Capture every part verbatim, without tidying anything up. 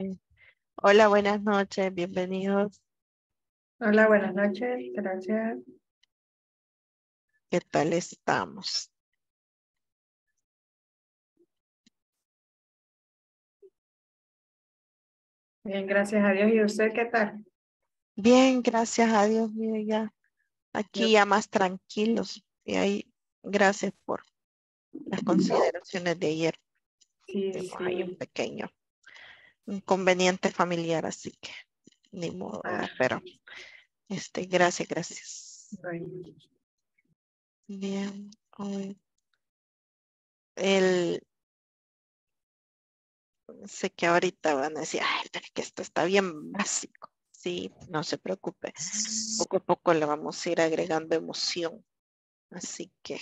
Hola, buenas noches, bienvenidos. Hola, buenas noches, gracias. ¿Qué tal estamos? Bien, gracias a Dios. ¿Y usted qué tal? Bien, gracias a Dios, mire ya Yo- aquí ya más tranquilos. Y ahí, gracias por las consideraciones de ayer. Sí, Tuvimos ahí un sí. pequeño inconveniente familiar, así que ni modo, Ah, ¿verdad? Pero este, gracias, gracias. bueno. Bien, hoy el sé que ahorita van a decir, ay, pero es que esto está bien básico. Sí, no se preocupe. Poco a poco le vamos a ir agregando emoción. Así que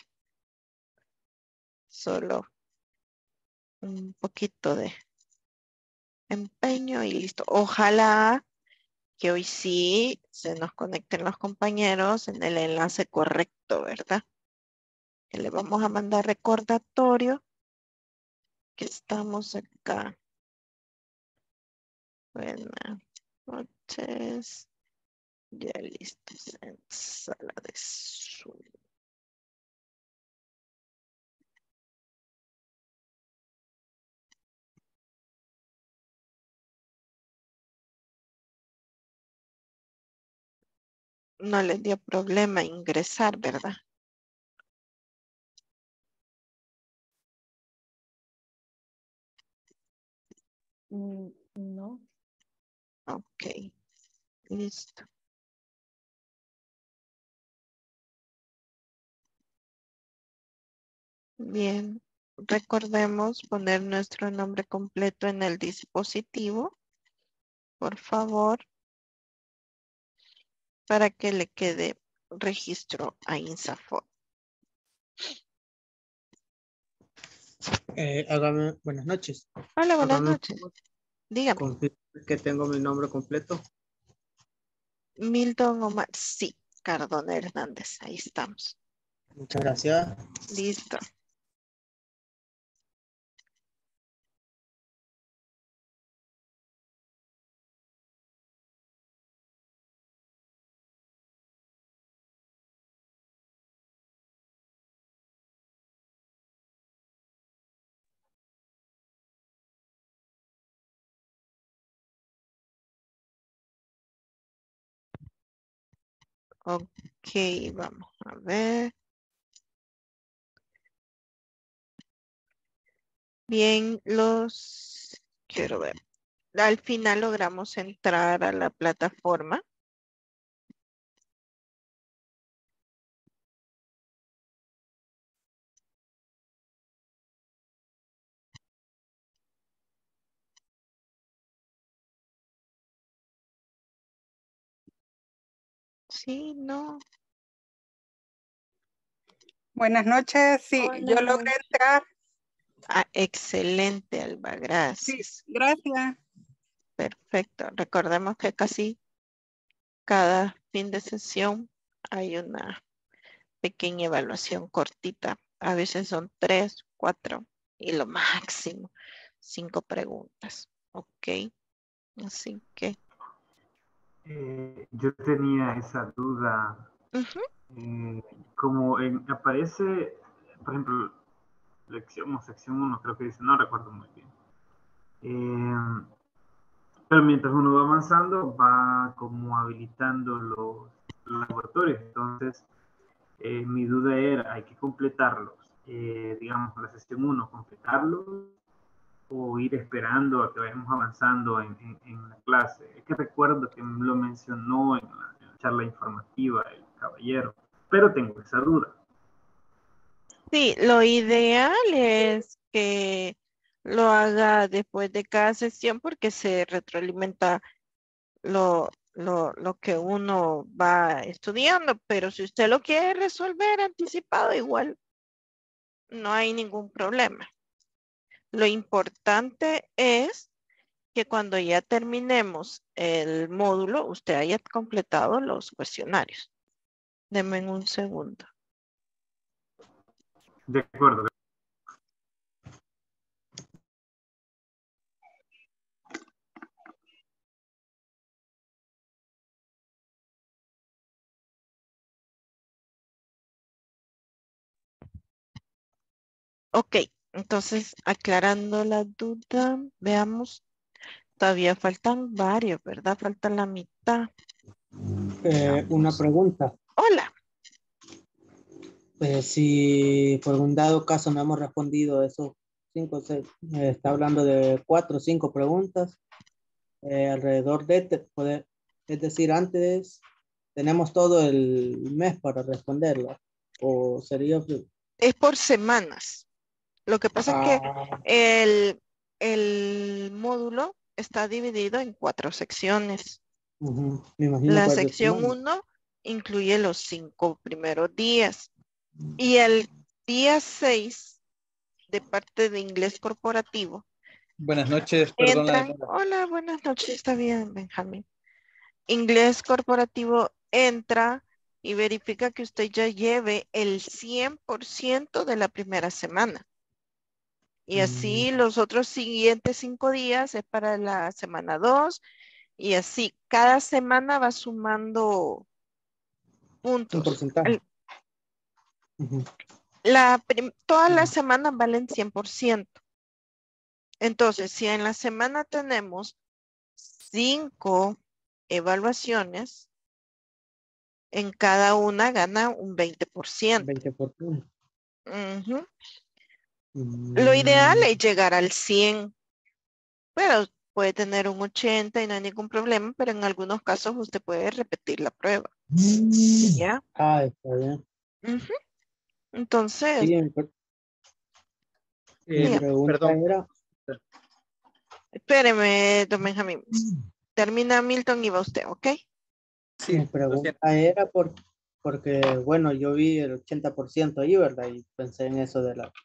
solo un poquito de empeño y listo. Ojalá que hoy sí se nos conecten los compañeros en el enlace correcto, ¿verdad? Que le vamos a mandar recordatorio que estamos acá. Buenas noches. Ya listos en sala de Zoom. No les dio problema ingresar, ¿verdad? Mm, no. Ok, listo. Bien, recordemos poner nuestro nombre completo en el dispositivo, por favor, para que le quede registro a INSAFORP. Eh, hágame, buenas noches. Hola, buenas Hágame un noches. favor, Dígame. confirme que tengo mi nombre completo. Milton Omar. Sí, Cardona Hernández. Ahí estamos. Muchas gracias. Listo. Ok, vamos a ver. Bien, los quiero ver. Al final logramos entrar a la plataforma. Sí, no. Buenas noches, sí, yo Hola. logré entrar. Ah, excelente, Alba, Sí, gracias. gracias. Perfecto. Recordemos que casi cada fin de sesión hay una pequeña evaluación cortita. A veces son tres, cuatro y lo máximo, cinco preguntas. Ok, así que. Eh, yo tenía esa duda, Ujú. eh, como en- aparece, por ejemplo, lección o sección uno creo que dice, no recuerdo muy bien. Eh, pero mientras uno va avanzando, va como habilitando los, los laboratorios. Entonces, eh, mi duda era, ¿hay que completarlos? Eh, digamos, la sesión uno, completarlos o ir esperando a que vayamos avanzando en, en, en la clase. Es que recuerdo que lo mencionó en la, en la charla informativa el caballero, pero tengo esa duda. Sí, lo ideal es que lo haga después de cada sesión porque se retroalimenta lo, lo, lo que uno va estudiando, pero si usted lo quiere resolver anticipado, igual no hay ningún problema. Lo importante es que cuando ya terminemos el módulo, usted haya completado los cuestionarios. Deme un segundo. De acuerdo. Ok, entonces aclarando la duda, veamos, todavía faltan varios, ¿verdad? Falta la mitad. Eh, una pregunta. Hola. Eh, si por un dado caso no hemos respondido esos cinco, o seis, eh, está hablando de cuatro o cinco preguntas, eh, alrededor de, te- poder, es decir, antes tenemos todo el mes para responderla, o sería, Es por semanas. Lo que pasa es que ah, el, el módulo está dividido en cuatro secciones. ujú, me imagino La que es de sección semana. uno incluye los cinco primeros días y el día seis de parte de inglés corporativo Buenas noches, perdón la entran. demora. Hola, buenas noches, está bien, Benjamín. Inglés corporativo entra y verifica que usted ya lleve el cien por ciento de la primera semana. Y así Mm, los otros siguientes cinco días es para la semana dos y así cada semana va sumando un puntos. porcentaje. El- Ujú. la prim- todas las semanas valen cien por ciento. Entonces, si en la semana tenemos cinco evaluaciones, en cada una gana un veinte por ciento. veinte por ciento. Ujú. Lo ideal Mm, es llegar al cien, pero puede tener un ochenta y no hay ningún problema, pero en algunos casos usted puede repetir la prueba. ¿Ya? ah, está bien. Ujú. Entonces, Sí, mi, pre- mi Eh, dígame, pregunta perdón, era, espéreme, don Benjamín. Termina Milton y va usted, ¿ok? sí, mi lo siento. pregunta era por, porque, bueno, yo vi el ochenta por ciento ahí, ¿verdad? Y pensé en eso de la,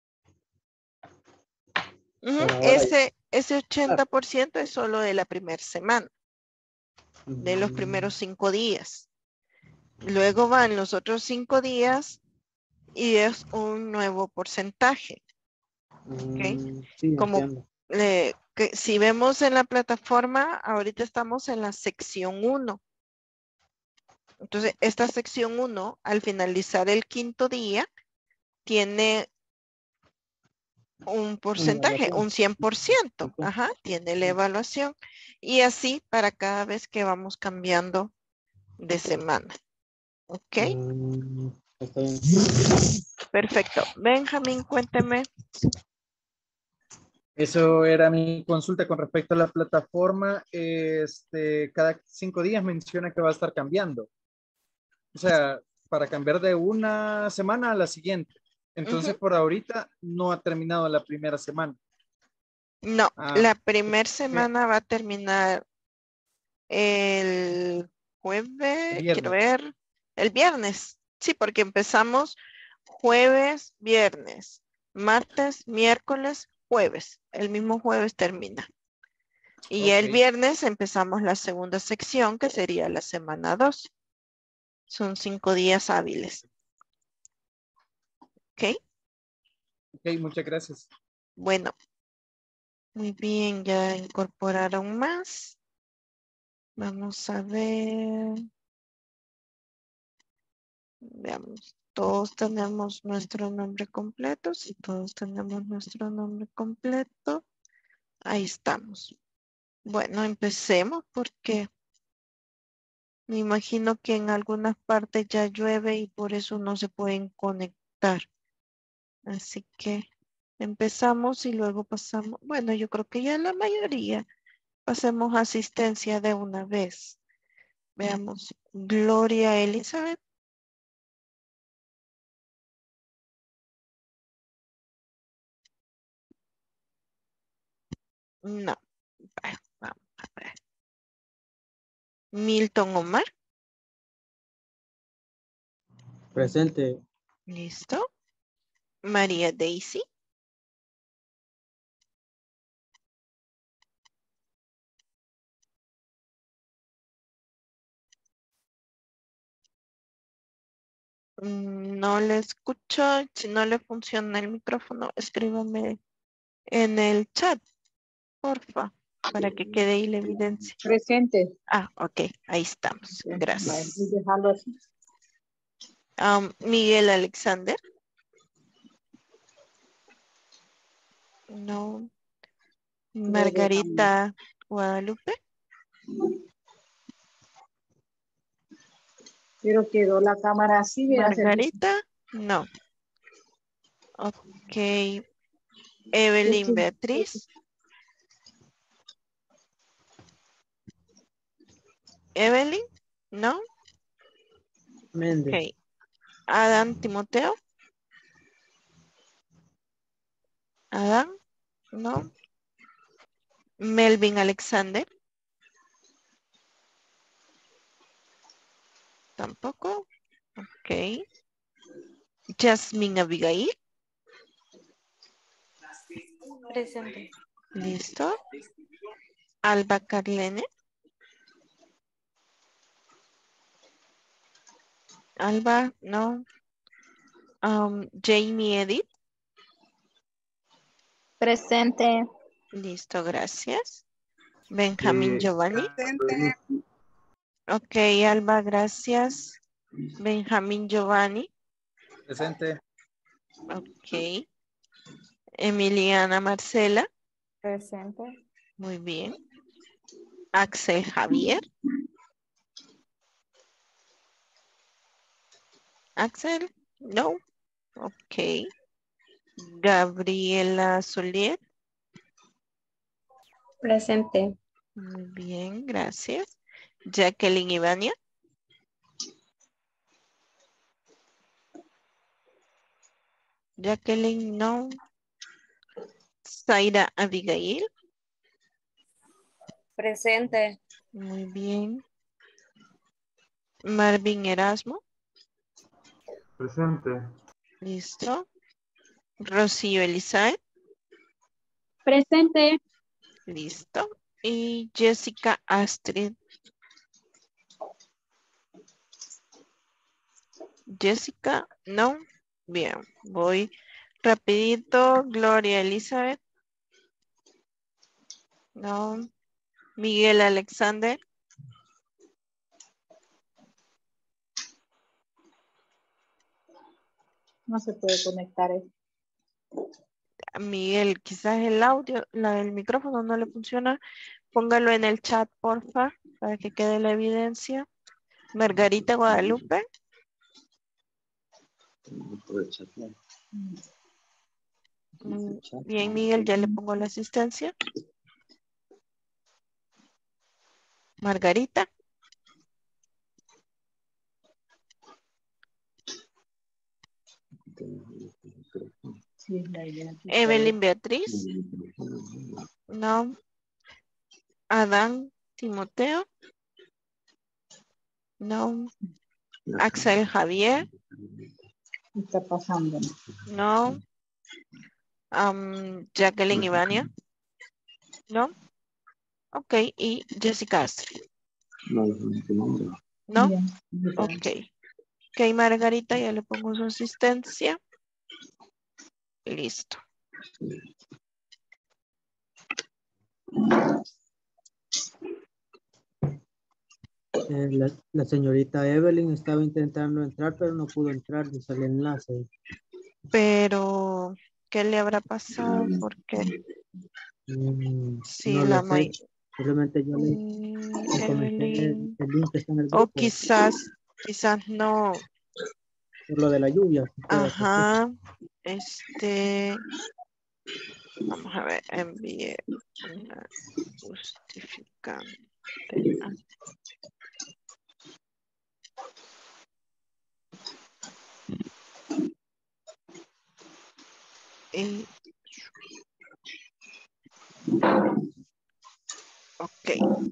Ujú. pero ahora ya, Ese, ese claro. ochenta por ciento es solo de la primera semana, de los Mm, primeros cinco días. Luego van los otros cinco días y es un nuevo porcentaje, ¿ok? mm, sí, Como entiendo. eh, que si vemos en la plataforma, ahorita estamos en la sección uno. Entonces, esta sección uno, al finalizar el quinto día, tiene un Una porcentaje, evaluación. un cien por ciento. Ok. Ajá, tiene la evaluación. Y así para cada vez que vamos cambiando de semana. ¿Ok? Mm, está bien. Perfecto. Benjamín, cuénteme. Eso era mi consulta con respecto a la plataforma. Este, cada cinco días menciona que va a estar cambiando. O sea, para cambiar de una semana a la siguiente. Ujú. Entonces, por ahorita no ha terminado la primera semana. No, Ah, la primera semana va a terminar el jueves, quiero viernes. ver, el viernes. Sí, porque empezamos jueves, viernes, martes, miércoles, jueves. El mismo jueves termina. Y Ok, el viernes empezamos la segunda sección, que sería la semana dos. Son cinco días hábiles. ¿Ok? ok, muchas gracias. Bueno, muy bien, ya incorporaron más. Vamos a ver. Veamos. Todos tenemos nuestro nombre completo. Si todos tenemos nuestro nombre completo, ahí estamos. Bueno, empecemos porque me imagino que en algunas partes ya llueve y por eso no se pueden conectar. Así que empezamos y luego pasamos. Bueno, yo creo que ya la mayoría pasemos asistencia de una vez. Veamos. Gloria Elizabeth. No. Bueno, vamos a ver. Milton Omar. Presente. Listo. María Daisy. Mm, no le escucho. Si no le funciona el micrófono, escríbame en el chat, porfa, para que quede ahí la evidencia. Presente. Ah, ok, ahí estamos. Vale, Gracias. y dejarlo así. Um, Miguel Alexander. No. Margarita Guadalupe. Pero quedó la cámara así. Margarita, no. Ok. Evelyn Beatriz. Evelyn, no. Méndez. Ok. Adán Timoteo. Adán, no. Melvin Alexander. Tampoco. Ok. Jasmine Abigail. Presente. Listo. Alba Carlene. Alba, no. Um, Jamie Edith. Presente. Listo, gracias. Benjamín Eh, Giovanni. Presente. Ok, Alba, gracias. Benjamín Giovanni. Presente. Ok. Emiliana Marcela. Presente. Muy bien. Axel Javier. Axel, no. Ok. Gabriela Solier. Presente. Muy bien, gracias. Jacqueline Ivania. Jacqueline, no. Zaira Abigail. Presente. Muy bien. Marvin Erasmo. presente. Listo. Rocío Elizabeth. Presente. Listo. Y Jessica Astrid. Jessica, no. Bien, voy rapidito. Gloria Elizabeth. No. Miguel Alexander. No se puede conectar. Miguel, quizás el audio, la del micrófono no le funciona. Póngalo en el chat, porfa, para que quede la evidencia. Margarita Guadalupe. Mm, Bien, Miguel, ya le pongo la asistencia. Margarita. Sí, la idea. Evelyn Beatriz. No. Adán Timoteo. No. Axel Javier. ¿Qué está pasando? No. Um, Jacqueline Ivania. No. Ok. Y Jessica Astrid. No. Bien. Ok. Ok, Margarita, ya le pongo su asistencia. Listo. Eh, la, la señorita Evelyn estaba intentando entrar, pero no pudo entrar, dice el enlace. Pero, ¿qué le habrá pasado? Porque Mm, sí, no la lo sé. may... Simplemente yo le, Mm, le comenté el, Evelyn. el link que está en el O grupo quizás, quizás no. por lo de la lluvia. Puede ser. Ajá. Este, vamos a ver, envié una justificante. Ah, y, ok.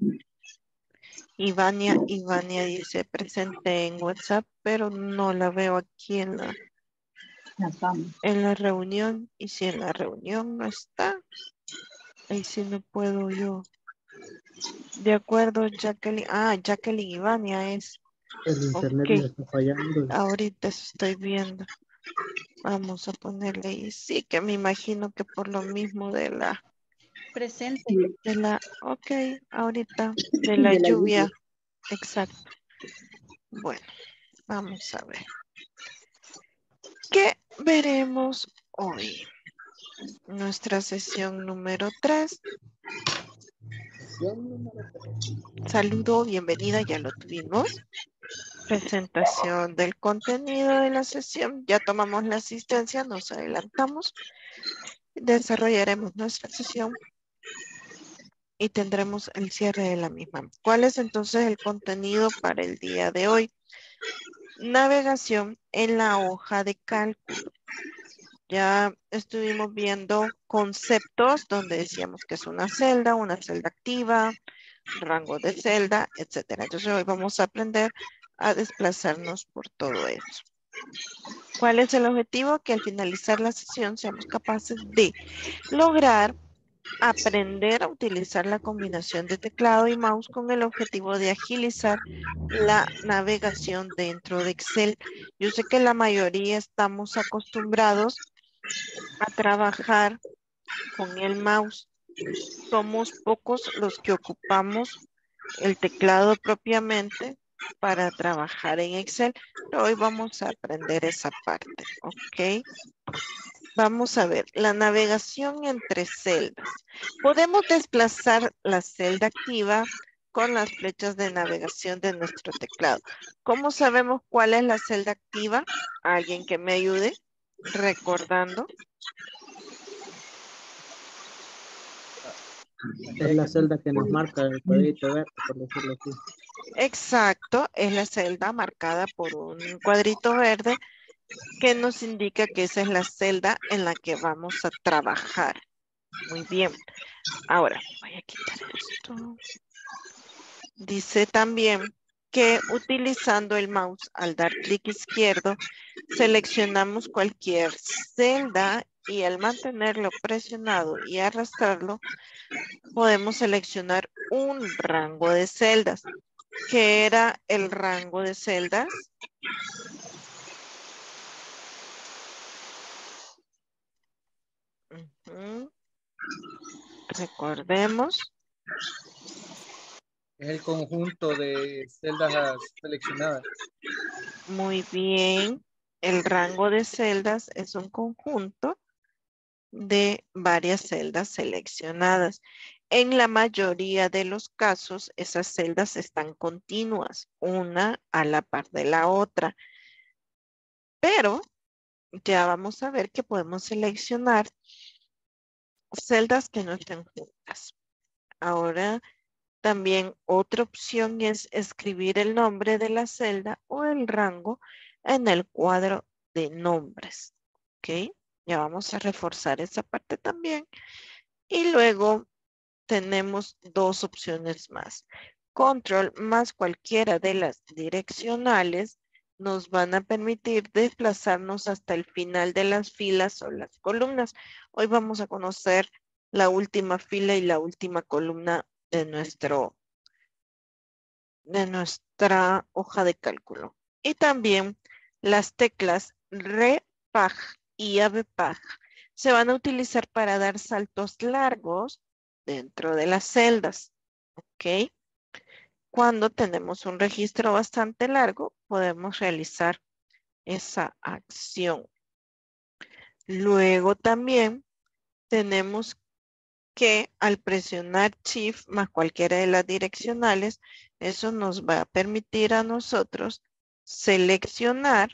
Ivania, Ivania dice presente en WhatsApp, pero no la veo aquí en la, en la reunión. Y si en la reunión no está, ahí sí no puedo yo. De acuerdo, Jacqueline. Ah, Jacqueline Ivania es. El internet le Ok, está fallando. ahorita estoy viendo. Vamos a ponerle ahí. Sí, que me imagino que por lo mismo de la, Presente. de la, ok, ahorita, de la lluvia. Exacto. Bueno, vamos a ver. ¿Qué veremos hoy? nuestra sesión número tres. Saludo, bienvenida, ya lo tuvimos. Presentación del contenido de la sesión. Ya tomamos la asistencia, nos adelantamos. Desarrollaremos nuestra sesión y tendremos el cierre de la misma. ¿Cuál es entonces el contenido para el día de hoy? Navegación en la hoja de cálculo. Ya estuvimos viendo conceptos donde decíamos que es una celda, una celda activa, rango de celda, etcétera. Entonces hoy vamos a aprender a desplazarnos por todo eso. ¿Cuál es el objetivo? Que al finalizar la sesión seamos capaces de lograr aprender a utilizar la combinación de teclado y mouse con el objetivo de agilizar la navegación dentro de Excel. Yo sé que la mayoría estamos acostumbrados a trabajar con el mouse. Somos pocos los que ocupamos el teclado propiamente para trabajar en Excel, pero hoy vamos a aprender esa parte, ¿ok? Vamos a ver, la navegación entre celdas. Podemos desplazar la celda activa con las flechas de navegación de nuestro teclado. ¿Cómo sabemos cuál es la celda activa? ¿Alguien que me ayude? Recordando. Es la celda que nos marca el cuadrito verde, por decirlo así. Exacto, es la celda marcada por un cuadrito verde que nos indica que esa es la celda en la que vamos a trabajar. Muy bien. Ahora, voy a quitar esto. Dice también que utilizando el mouse al dar clic izquierdo, seleccionamos cualquier celda y al mantenerlo presionado y arrastrarlo, podemos seleccionar un rango de celdas. ¿Qué era el rango de celdas? Uh-huh. Recordemos. Es el conjunto de celdas seleccionadas. Muy bien. El rango de celdas es un conjunto de varias celdas seleccionadas. En la mayoría de los casos, esas celdas están continuas, una a la par de la otra. Pero ya vamos a ver que podemos seleccionar celdas que no estén juntas. Ahora, también otra opción es escribir el nombre de la celda o el rango en el cuadro de nombres. ¿Ok? Ya vamos a reforzar esa parte también. Y luego tenemos dos opciones más. Control más cualquiera de las direccionales nos van a permitir desplazarnos hasta el final de las filas o las columnas. Hoy vamos a conocer la última fila y la última columna de nuestro de nuestra hoja de cálculo. Y también las teclas R, P A G y A B P A G se van a utilizar para dar saltos largos dentro de las celdas. ¿Ok? Cuando tenemos un registro bastante largo, podemos realizar esa acción. Luego también tenemos que al presionar Shift más cualquiera de las direccionales, eso nos va a permitir a nosotros seleccionar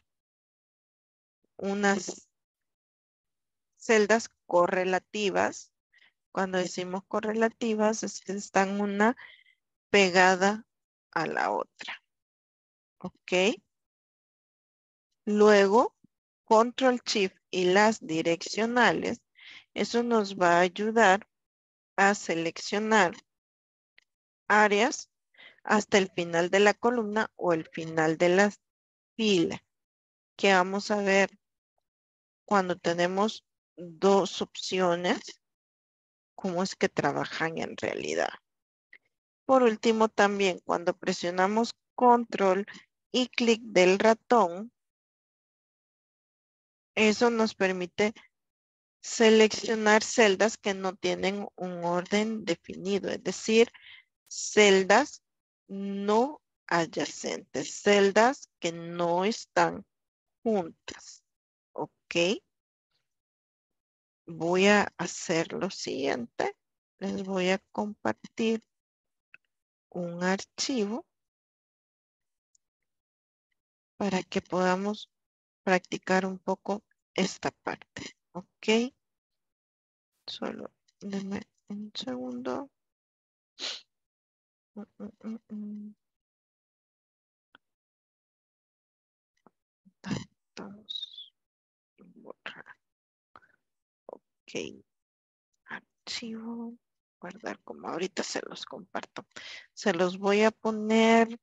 unas celdas correlativas. Cuando decimos correlativas, es que están una pegada a la otra. ¿Ok? Luego, Control Shift y las direccionales, eso nos va a ayudar a seleccionar áreas hasta el final de la columna o el final de la fila, que vamos a ver cuando tenemos dos opciones, cómo es que trabajan en realidad. Por último, también cuando presionamos control y clic del ratón, eso nos permite seleccionar celdas que no tienen un orden definido, es decir, celdas no adyacentes, celdas que no están juntas. ¿Ok? voy a hacer lo siguiente. Les voy a compartir un archivo para que podamos practicar un poco esta parte. Ok. Solo denme un segundo. Mm, mm, mm, mm. Datos. Borrar. Ok. Archivo. Guardar como ahorita se los comparto. Se los voy a poner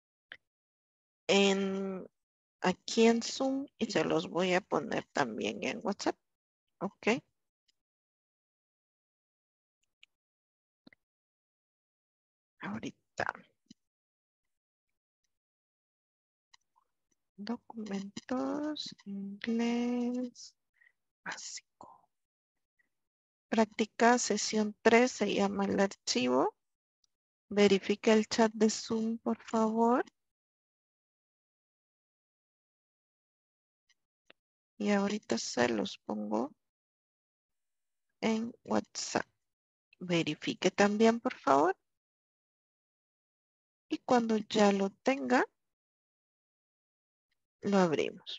en aquí en Zoom y se los voy a poner también en WhatsApp. Ok. Ahorita. Documentos, inglés, básico. Práctica sesión tres se llama el archivo. Verifique el chat de Zoom, por favor. Y ahorita se los pongo en WhatsApp. Verifique también, por favor. Y cuando ya lo tenga, lo abrimos.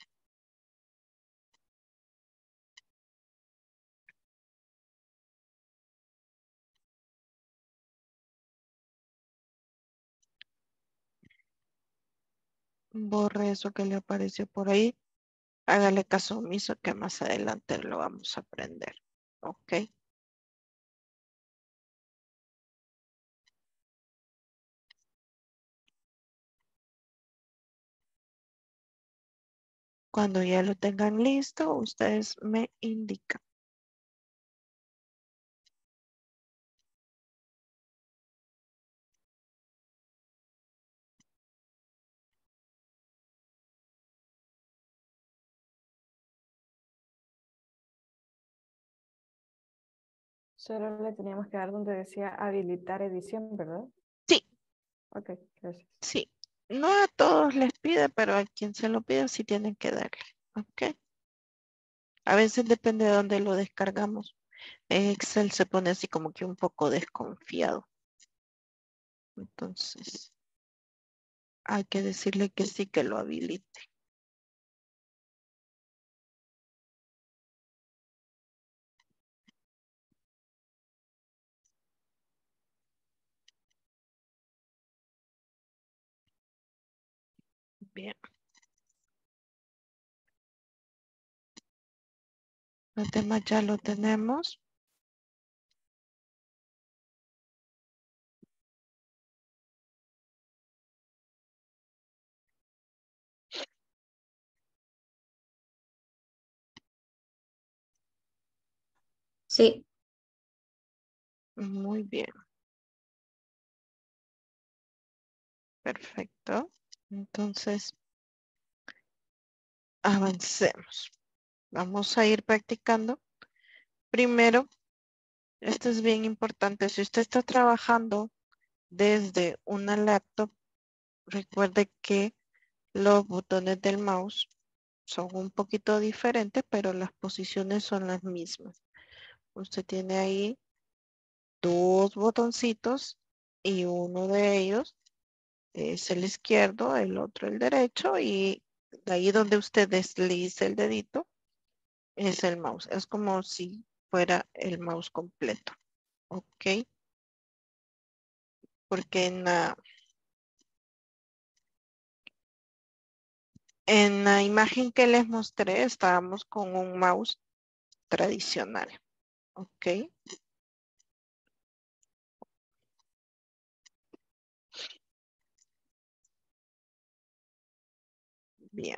Borre eso que le apareció por ahí. Hágale caso omiso que más adelante lo vamos a aprender. Ok. Cuando ya lo tengan listo, ustedes me indican. Solo le teníamos que dar donde decía habilitar edición, ¿verdad? Sí, Ok, gracias. sí. No a todos les pide, pero a quien se lo pide sí tienen que darle. Ok. A veces depende de dónde lo descargamos. En Excel se pone así como que un poco desconfiado. Entonces, hay que decirle que sí, que lo habilite. Bien. Los demás ya lo tenemos. Sí. Muy bien. Perfecto. Entonces, avancemos. Vamos a ir practicando. Primero, esto es bien importante. Si usted está trabajando desde una laptop, recuerde que los botones del mouse son un poquito diferentes, pero las posiciones son las mismas. Usted tiene ahí dos botoncitos y uno de ellos es el izquierdo, el otro el derecho y de ahí donde usted deslice el dedito es el mouse. Es como si fuera el mouse completo. Ok. Porque en la, en la imagen que les mostré estábamos con un mouse tradicional. Ok. Bien.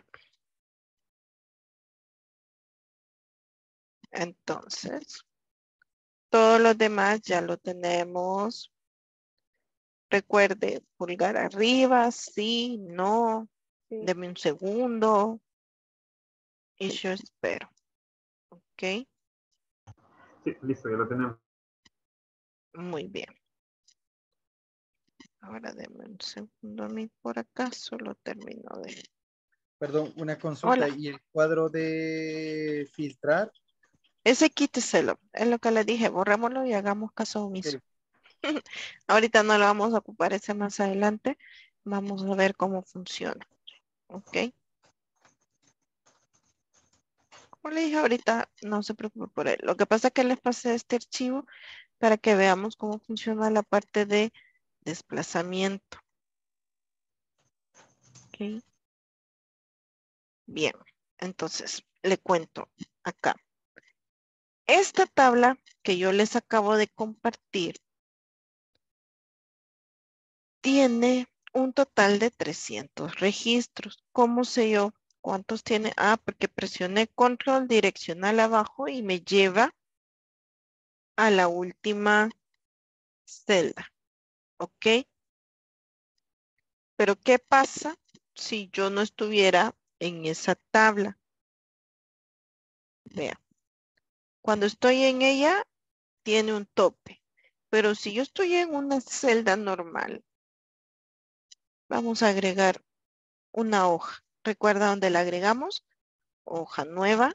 Entonces, todos los demás ya lo tenemos. Recuerde, pulgar arriba, sí, no. Sí. Deme un segundo. Y yo espero. Ok. Sí, listo, ya lo tenemos. Muy bien. Ahora deme un segundo a mí por acá. Solo termino de... Perdón, una consulta. Hola. ¿Y el cuadro de filtrar? Ese quíteselo. Es lo que le dije. Borrémoslo y hagamos caso omiso. Ok. Ahorita no lo vamos a ocupar ese más adelante. Vamos a ver cómo funciona. Ok. Como le dije ahorita, no se preocupe por él. Lo que pasa es que les pasé este archivo para que veamos cómo funciona la parte de desplazamiento. Ok. Bien. Entonces, le cuento acá. Esta tabla que yo les acabo de compartir tiene un total de trescientos registros. ¿Cómo sé yo cuántos tiene? Ah, porque presioné control direccional abajo y me lleva a la última celda. ¿Ok? Pero ¿qué pasa si yo no estuviera en esa tabla? Vea, cuando estoy en ella, tiene un tope. Pero si yo estoy en una celda normal, vamos a agregar una hoja. ¿Recuerda dónde la agregamos? Hoja nueva.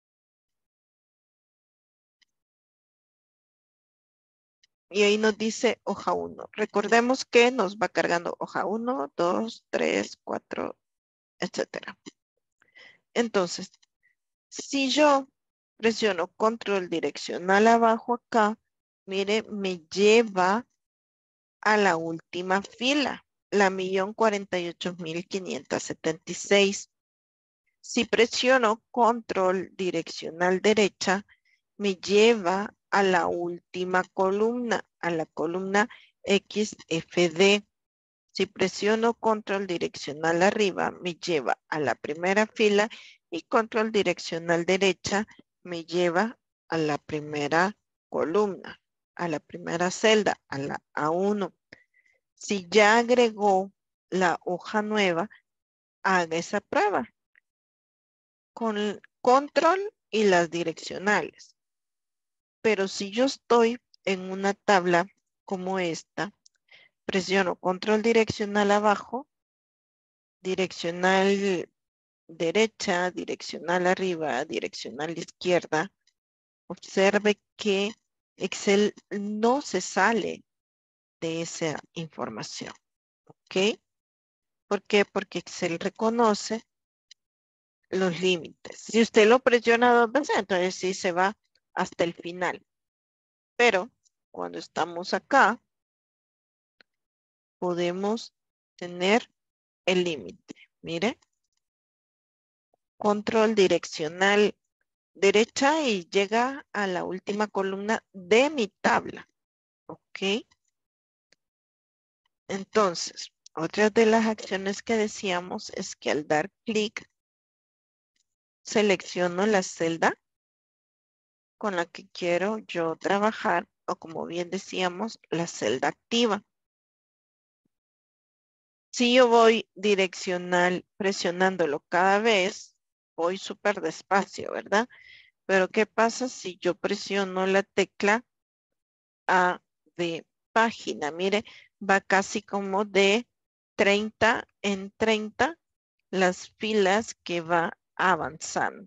Y ahí nos dice hoja uno. Recordemos que nos va cargando hoja uno, dos, tres, cuatro, etcétera. Entonces, si yo presiono control direccional abajo acá, mire, me lleva a la última fila, la millón cuarenta y ocho mil quinientos setenta y seis. Si presiono control direccional derecha, me lleva a la última columna, a la columna X F D. Si presiono control direccional arriba, me lleva a la primera fila y control direccional derecha me lleva a la primera columna, a la primera celda, a la A uno. Si ya agregó la hoja nueva, haga esa prueba con control y las direccionales. Pero si yo estoy en una tabla como esta, presiono control direccional abajo, direccional derecha, direccional arriba, direccional izquierda, observe que Excel no se sale de esa información. ¿Ok? ¿Por qué? Porque Excel reconoce los límites. Si usted lo presiona dos veces, entonces sí se va hasta el final. Pero cuando estamos acá, podemos tener el límite. Mire, control direccional derecha y llega a la última columna de mi tabla. ¿Ok? Entonces, otra de las acciones que decíamos es que al dar clic, selecciono la celda con la que quiero yo trabajar o como bien decíamos, la celda activa. Si yo voy direccional presionándolo cada vez, voy súper despacio, ¿verdad? Pero ¿qué pasa si yo presiono la tecla A de página? Mire, va casi como de treinta en treinta las filas que va avanzando.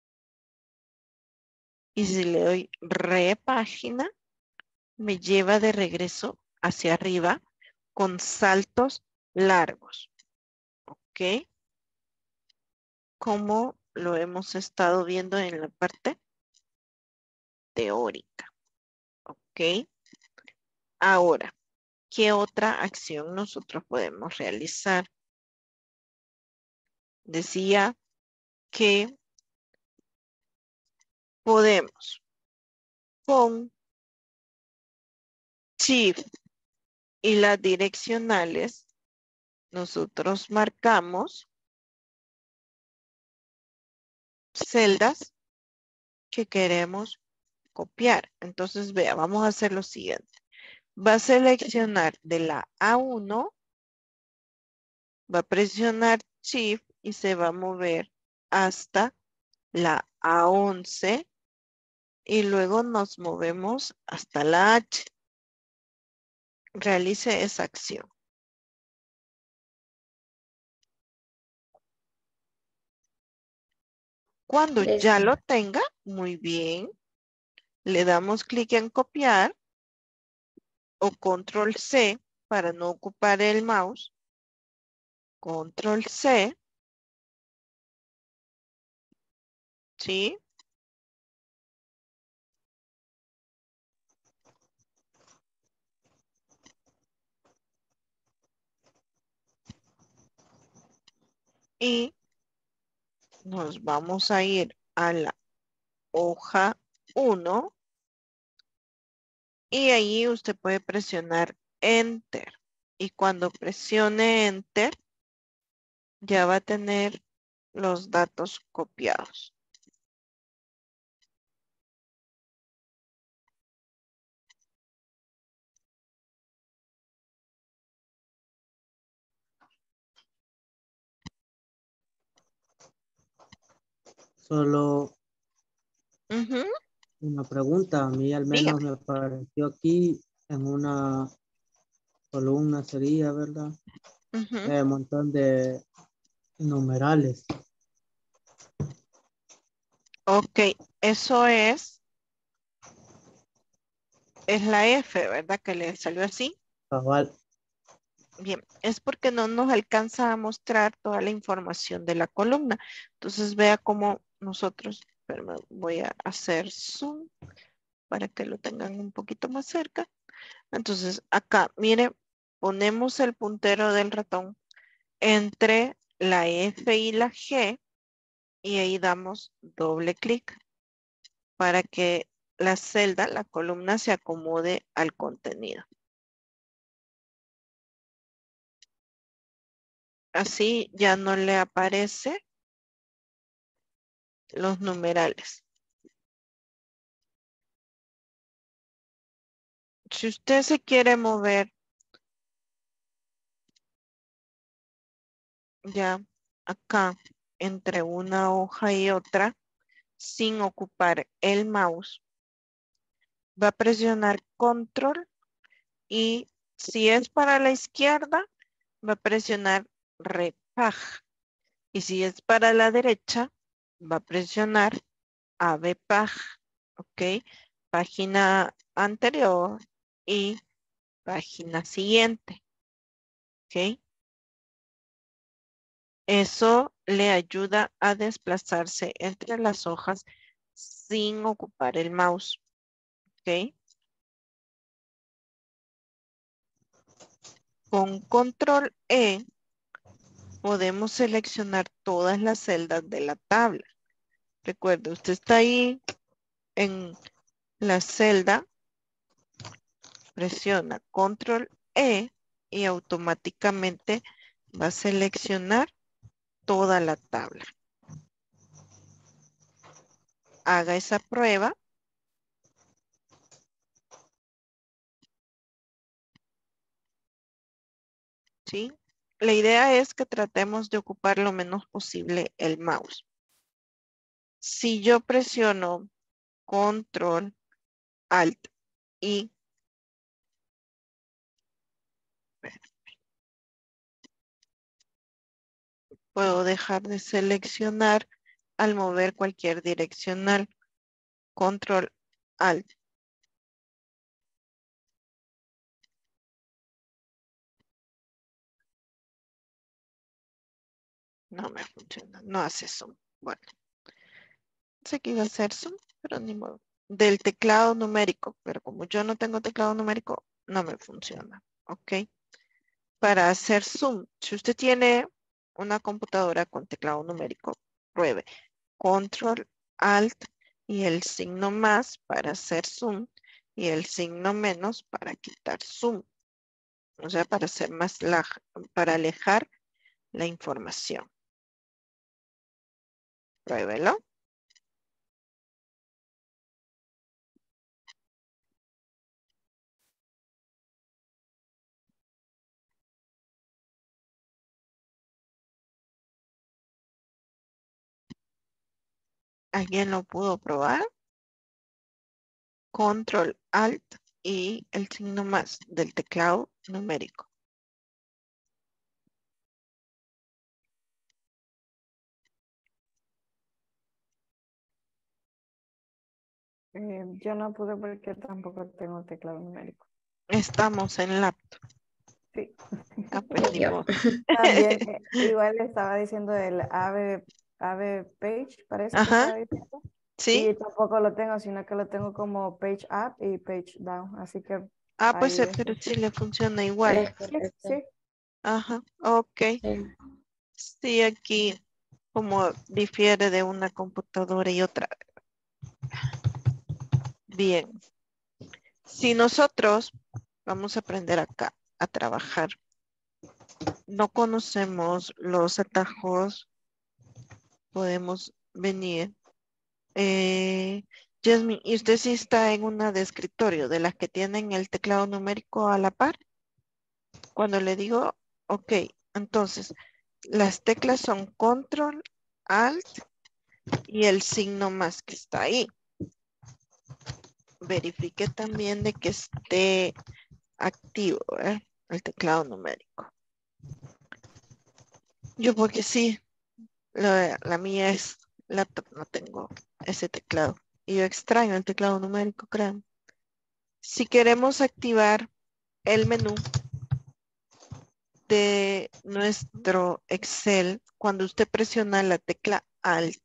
Y si le doy repágina, me lleva de regreso hacia arriba con saltos largos. ¿Ok? Como lo hemos estado viendo en la parte teórica. ¿Ok? Ahora, ¿qué otra acción nosotros podemos realizar? Decía que podemos con Shift y las direccionales, nosotros marcamos celdas que queremos copiar. Entonces, vea, vamos a hacer lo siguiente. Va a seleccionar de la A uno, va a presionar Shift y se va a mover hasta la A once y luego nos movemos hasta la H. Realice esa acción. Cuando ya Listo. lo tenga, muy bien, Le damos clic en copiar o control C para no ocupar el mouse. Control C. ¿Sí? Y nos vamos a ir a la hoja uno y ahí usted puede presionar Enter. Y cuando presione Enter, ya va a tener los datos copiados. Solo Ujú, una pregunta, a mí al menos dígame. me apareció aquí en una columna sería, ¿verdad? Ujú. Un montón de numerales. Ok, eso es, es la F, ¿verdad? Que le salió así. Cabal. Bien, es porque no nos alcanza a mostrar toda la información de la columna. Entonces vea cómo nosotros, pero me voy a hacer zoom para que lo tengan un poquito más cerca. Entonces acá, mire, ponemos el puntero del ratón entre la F y la G y ahí damos doble clic para que la celda, la columna se acomode al contenido. Así ya no le aparece los numerales. Si usted se quiere mover ya acá entre una hoja y otra sin ocupar el mouse, va a presionar control y si es para la izquierda, va a presionar repag. Y si es para la derecha, va a presionar avpag. ¿Ok? Página anterior y página siguiente. ¿Ok? Eso le ayuda a desplazarse entre las hojas sin ocupar el mouse. ¿Ok? Con control E podemos seleccionar todas las celdas de la tabla. Recuerde, usted está ahí en la celda, presiona control E y automáticamente va a seleccionar toda la tabla. Haga esa prueba. ¿Sí? La idea es que tratemos de ocupar lo menos posible el mouse. Si yo presiono control alt y puedo dejar de seleccionar al mover cualquier direccional. Control alt. No me funciona, no hace zoom. Bueno, sé que iba a hacer zoom, pero ni modo. Del teclado numérico, pero como yo no tengo teclado numérico, no me funciona. ¿Ok? Para hacer zoom, si usted tiene una computadora con teclado numérico, pruebe control alt y el signo más para hacer zoom y el signo menos para quitar zoom. O sea, para hacer más la, para alejar la información. Pruébelo. ¿Alguien lo pudo probar? Control alt y el signo más del teclado numérico. Eh, yo no pude porque tampoco tengo teclado numérico. Estamos en laptop. Sí. Ah, pues ni Yo. modo. También, eh, igual le estaba diciendo el Ave, Ave Page, parece que Ajá, estaba diciendo. sí. Y tampoco lo tengo, sino que lo tengo como Page Up y Page Down. Así que Ah, pues ahí eh, es. pero sí le funciona igual. Es Sí, correcto. sí. Ajá, ok. Sí. Sí, aquí como difiere de una computadora y otra. Bien. Si nosotros vamos a aprender acá a trabajar, no conocemos los atajos, podemos venir. Eh, Jasmine, ¿y usted sí está en una de escritorio de las que tienen el teclado numérico a la par? Cuando le digo, ok, entonces las teclas son Control, Alt y el signo más que está ahí. Verifique también de que esté activo, ¿eh? El teclado numérico. Yo porque sí, la, la mía es laptop, no tengo ese teclado. Y yo extraño el teclado numérico, crean. Si queremos activar el menú de nuestro Excel, cuando usted presiona la tecla Alt,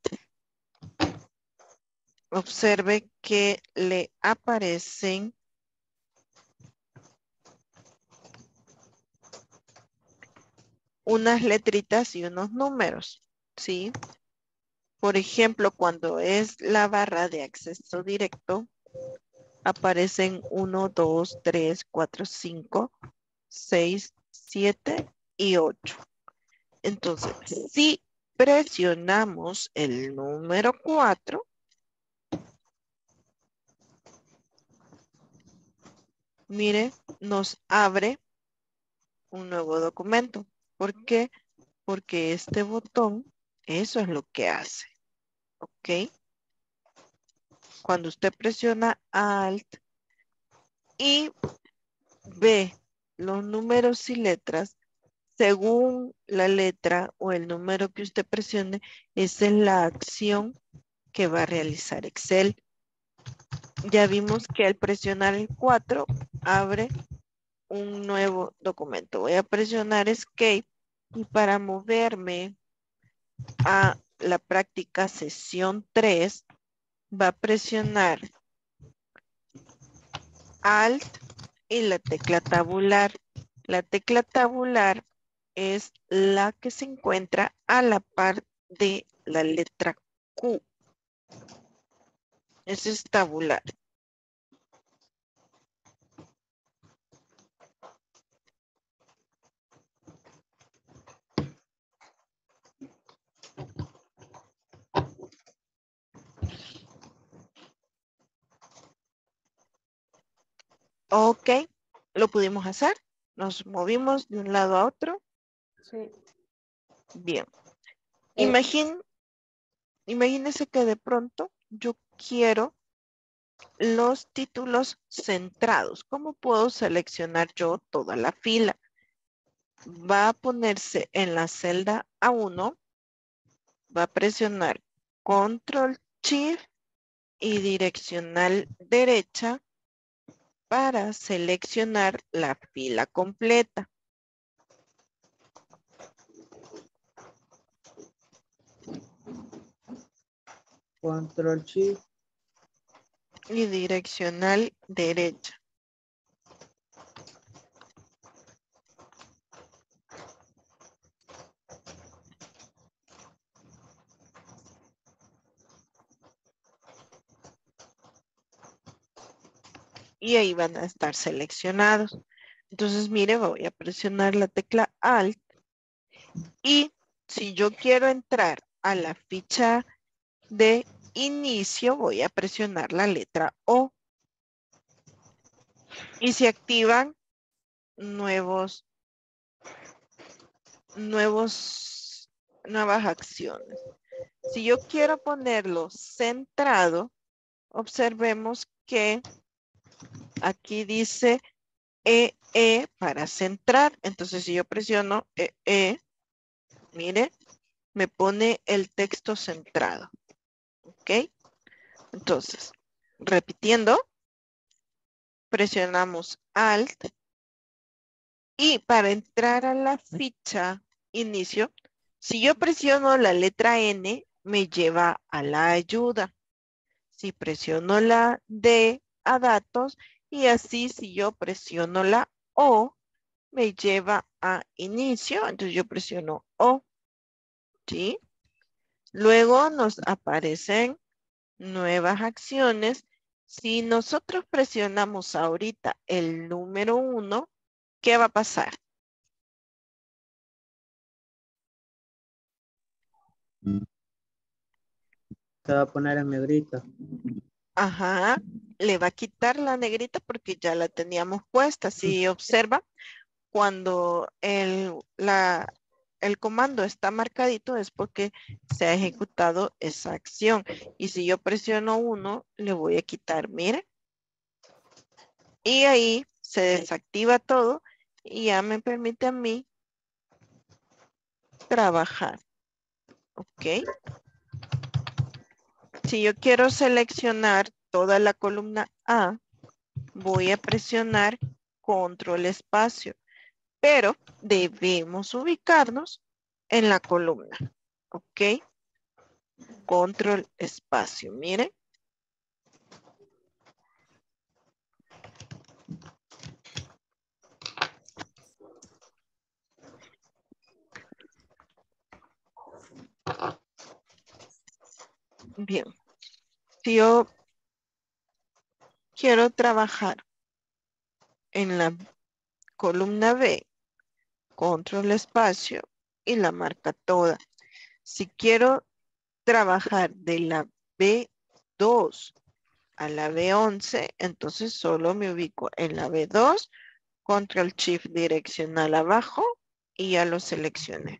observe que le aparecen unas letritas y unos números, ¿sí? Por ejemplo, cuando es la barra de acceso directo, aparecen uno, dos, tres, cuatro, cinco, seis, siete y ocho. Entonces, si presionamos el número cuatro, mire, nos abre un nuevo documento. ¿Por qué? Porque este botón, eso es lo que hace. ¿Ok? Cuando usted presiona Alt y ve los números y letras, según la letra o el número que usted presione, esa es la acción que va a realizar Excel. Ya vimos que al presionar el cuatro, abre un nuevo documento. Voy a presionar Escape y para moverme a la práctica sesión tres, va a presionar Alt y la tecla tabular. La tecla tabular es la que se encuentra a la par de la letra Q. Ese es tabular. Ok, lo pudimos hacer. Nos movimos de un lado a otro. Sí. Bien. Sí. Imagín, imagínese que de pronto yo quiero los títulos centrados. ¿Cómo puedo seleccionar yo toda la fila? Va a ponerse en la celda A uno, va a presionar Control Shift y direccional derecha para seleccionar la fila completa. Control Shift. Y direccional derecha. Y ahí van a estar seleccionados. Entonces, mire, voy a presionar la tecla Alt. Y si yo quiero entrar a la ficha de inicio, voy a presionar la letra O. Y se activan nuevos, nuevos, nuevas acciones. Si yo quiero ponerlo centrado, observemos que aquí dice E E para centrar. Entonces, si yo presiono E E, mire, me pone el texto centrado. ¿Ok? Entonces, Repitiendo, presionamos Alt y para entrar a la ficha inicio, si yo presiono la letra N, me lleva a la ayuda. Si presiono la D, a datos, y así si yo presiono la O, me lleva a inicio, entonces yo presiono O, ¿sí? Luego nos aparecen nuevas acciones. Si nosotros presionamos ahorita el número uno, ¿qué va a pasar? Se va a poner en negrita. Ajá, le va a quitar la negrita porque ya la teníamos puesta. Si observa, cuando el, la, el comando está marcadito es porque se ha ejecutado esa acción. Y si yo presiono uno, le voy a quitar, mire. Y ahí se desactiva todo y ya me permite a mí trabajar. ¿Ok? Si yo quiero seleccionar toda la columna A, voy a presionar control espacio, pero debemos ubicarnos en la columna. ¿Ok? Control espacio, miren. Bien. Si yo quiero trabajar en la columna B, control espacio y la marca toda. Si quiero trabajar de la B dos a la B once, entonces solo me ubico en la B dos, control shift direccional abajo y ya lo seleccioné.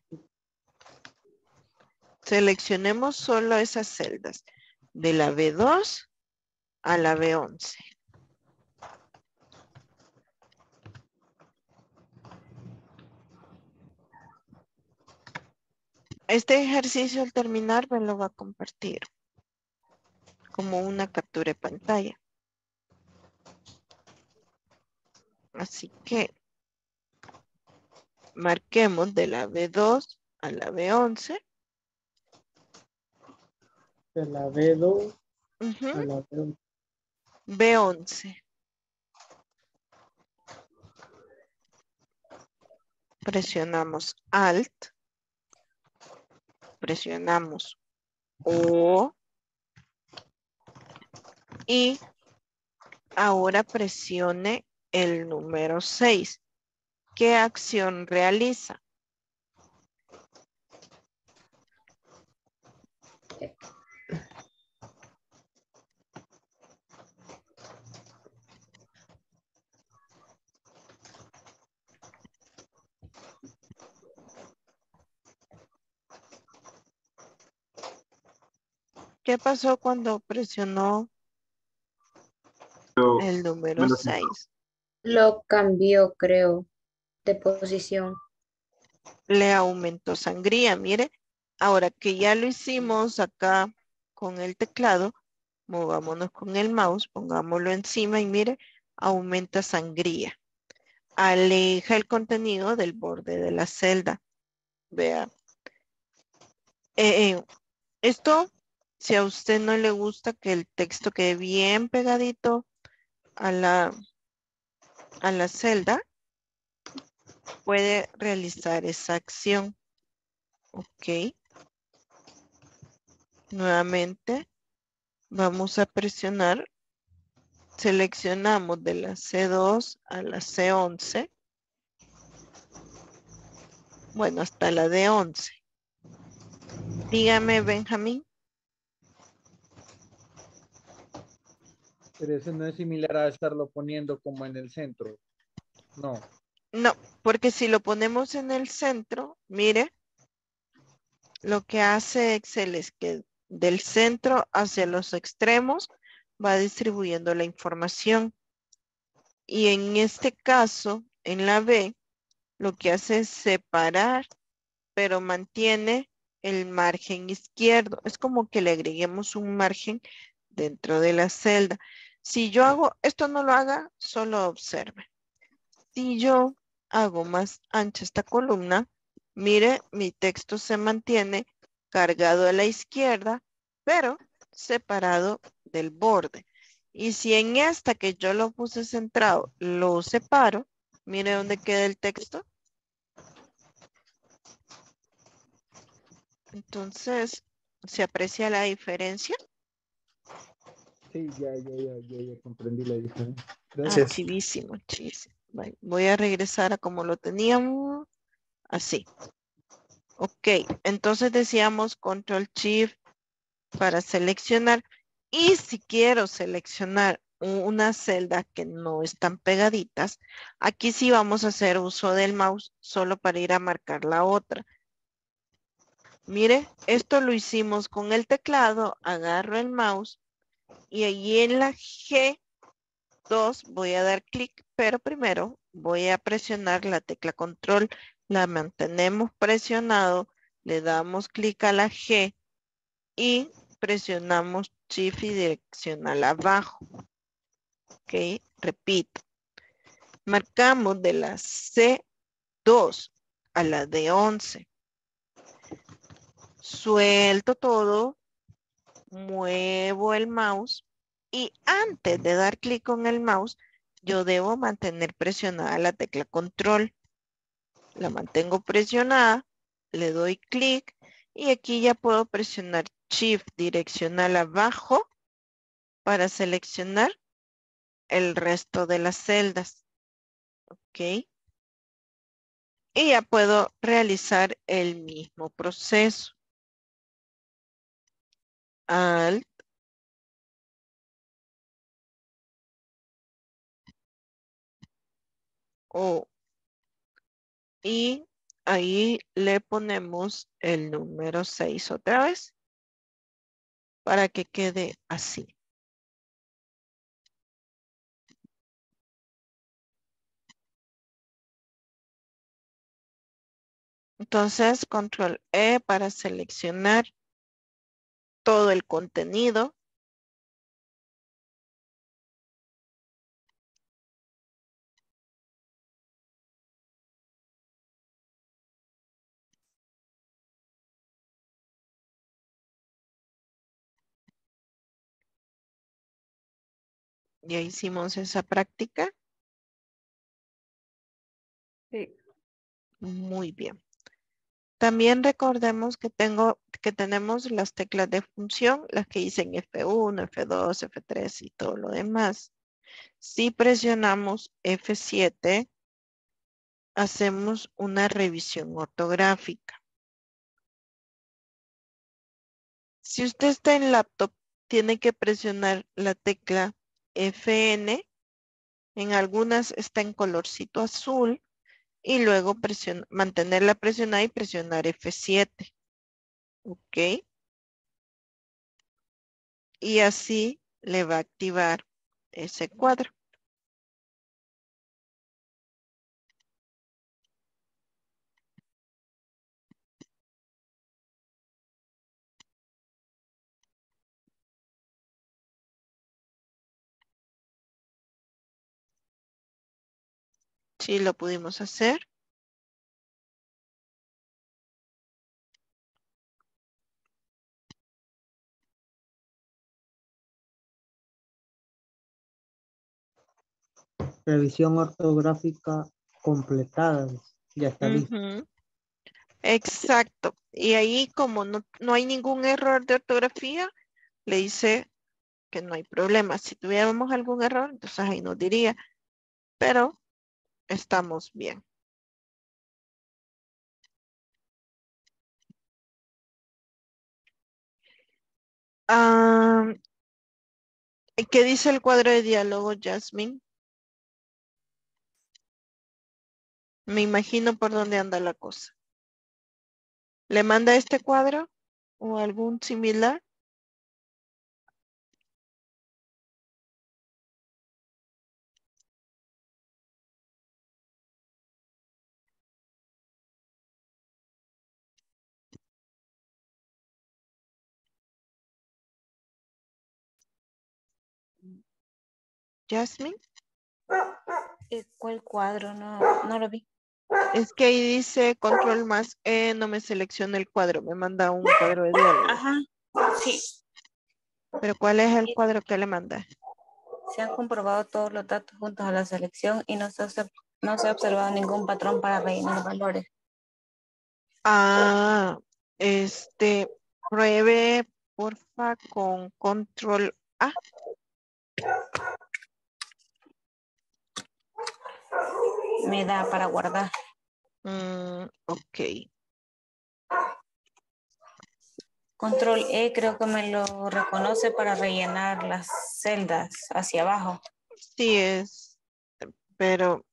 Seleccionemos solo esas celdas de la B dos a la B once. Este ejercicio al terminar me lo va a compartir como una captura de pantalla. Así que marquemos de la B dos a la B once. De la B dos Uh-huh. a la B once. B once. Presionamos Alt. Presionamos O. Y ahora presione el número seis. ¿Qué acción realiza? ¿Qué pasó cuando presionó Pero el me número lo seis? Lo cambió, creo, de posición. Le aumentó sangría, mire. Ahora que ya lo hicimos acá con el teclado, movámonos con el mouse, pongámoslo encima y mire, aumenta sangría. Aleja el contenido del borde de la celda. Vea. Eh, eh, esto, si a usted no le gusta que el texto quede bien pegadito a la, a la celda, puede realizar esa acción. Ok. Nuevamente, vamos a presionar. Seleccionamos de la C dos a la C once. Bueno, hasta la D once. Dígame, Benjamín. Pero eso no es similar a estarlo poniendo como en el centro. No. No, porque si lo ponemos en el centro, mire, lo que hace Excel es que del centro hacia los extremos va distribuyendo la información. Y en este caso, en la B, lo que hace es separar, pero mantiene el margen izquierdo. Es como que le agreguemos un margen dentro de la celda. Si yo hago, esto no lo haga, solo observe. Si yo hago más ancha esta columna, mire, mi texto se mantiene cargado a la izquierda, pero separado del borde. Y si en esta que yo lo puse centrado, lo separo, mire dónde queda el texto. Entonces, ¿se aprecia la diferencia? Sí, ya, ya, ya, ya, ya comprendí la diferencia. Ah, Gracias. chivísimo, chivísimo. Vale, voy a regresar a como lo teníamos. Así. Ok, entonces decíamos Control Shift para seleccionar. Y si quiero seleccionar una celda que no están pegaditas, aquí sí vamos a hacer uso del mouse solo para ir a marcar la otra. Mire, esto lo hicimos con el teclado, agarro el mouse y ahí en la G dos voy a dar clic, pero primero voy a presionar la tecla control, la mantenemos presionado, le damos clic a la G y presionamos shift y direccional abajo. Ok, repito. Marcamos de la C dos a la D once. Suelto todo, muevo el mouse y antes de dar clic con el mouse, yo debo mantener presionada la tecla control. La mantengo presionada, le doy clic y aquí ya puedo presionar shift direccional abajo para seleccionar el resto de las celdas. Ok. Y ya puedo realizar el mismo proceso. Alt. O. Y ahí le ponemos el número seis otra vez para que quede así. Entonces, control E para seleccionar todo el contenido. Ya hicimos esa práctica. Sí. Muy bien. También recordemos que tengo que tenemos las teclas de función, las que dicen F uno, F dos, F tres y todo lo demás. Si presionamos F siete, hacemos una revisión ortográfica. Si usted está en laptop, tiene que presionar la tecla F N. En algunas está en colorcito azul y luego presiona, mantenerla presionada y presionar F siete. Ok. Y así le va a activar ese cuadro. Sí, lo pudimos hacer. Revisión ortográfica completada. Ya está listo. Ujú. Exacto. Y ahí como no, no hay ningún error de ortografía, le dice que no hay problema. Si tuviéramos algún error, entonces ahí nos diría, pero estamos bien. Ah, ¿qué dice el cuadro de diálogo, Jasmine? Me imagino por dónde anda la cosa. ¿Le manda este cuadro o algún similar? Jasmine. Eh, ¿Cuál cuadro? No, no lo vi. Es que ahí dice control más E, no me selecciona el cuadro, me manda un cuadro de diálogo. Ajá, sí. Pero ¿cuál es el cuadro que le manda? Se han comprobado todos los datos juntos a la selección y no se, ha- no se ha observado ningún patrón para rellenar valores. Ah, este, pruebe, porfa, con control A. Me da para guardar. Mm, ok. Control E creo que me lo reconoce para rellenar las celdas hacia abajo. Sí es, pero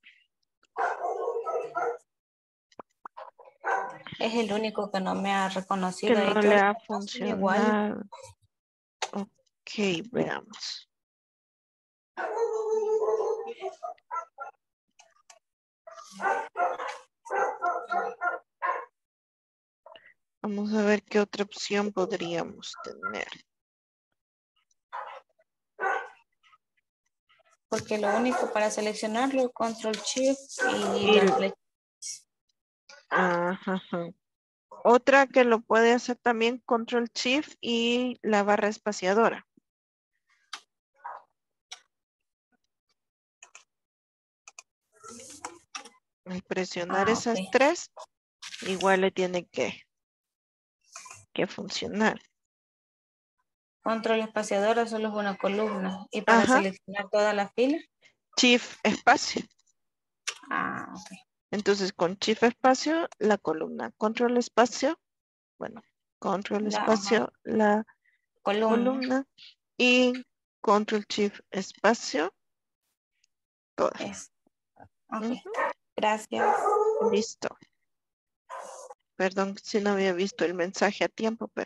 Es el único que no me ha que reconocido y no todos le los ha demás son iguales. funcionado. Ok, veamos. Vamos a ver qué otra opción podríamos tener. Porque lo único para seleccionarlo es Control Shift y Y, la flecha. ajá, ajá. Otra que lo puede hacer también Control Shift y la barra espaciadora. Al presionar Ah, esas ok. tres, igual le tiene que, que funcionar. Control espaciadora solo es una columna. Y para Ajá, seleccionar toda la fila. Shift espacio. Ah, ok. Entonces con Shift espacio, la columna. Control espacio, bueno, Control La ajá, espacio, la columna. columna. Y Control Shift espacio, toda. Es. Ok. Ujú, Gracias. listo. Perdón si no había visto el mensaje a tiempo, pero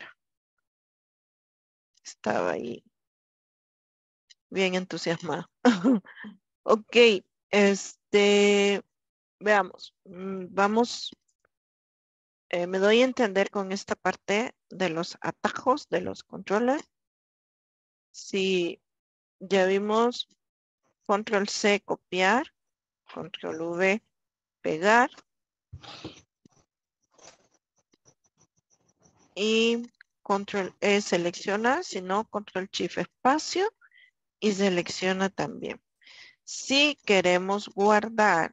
estaba ahí bien entusiasmado. Ok, este, veamos. Mm, Vamos, eh, me doy a entender con esta parte de los atajos de los controles. Si ya vimos control C, copiar, control V, pegar. Y control E selecciona, si no, control shift espacio y selecciona también. Si queremos guardar,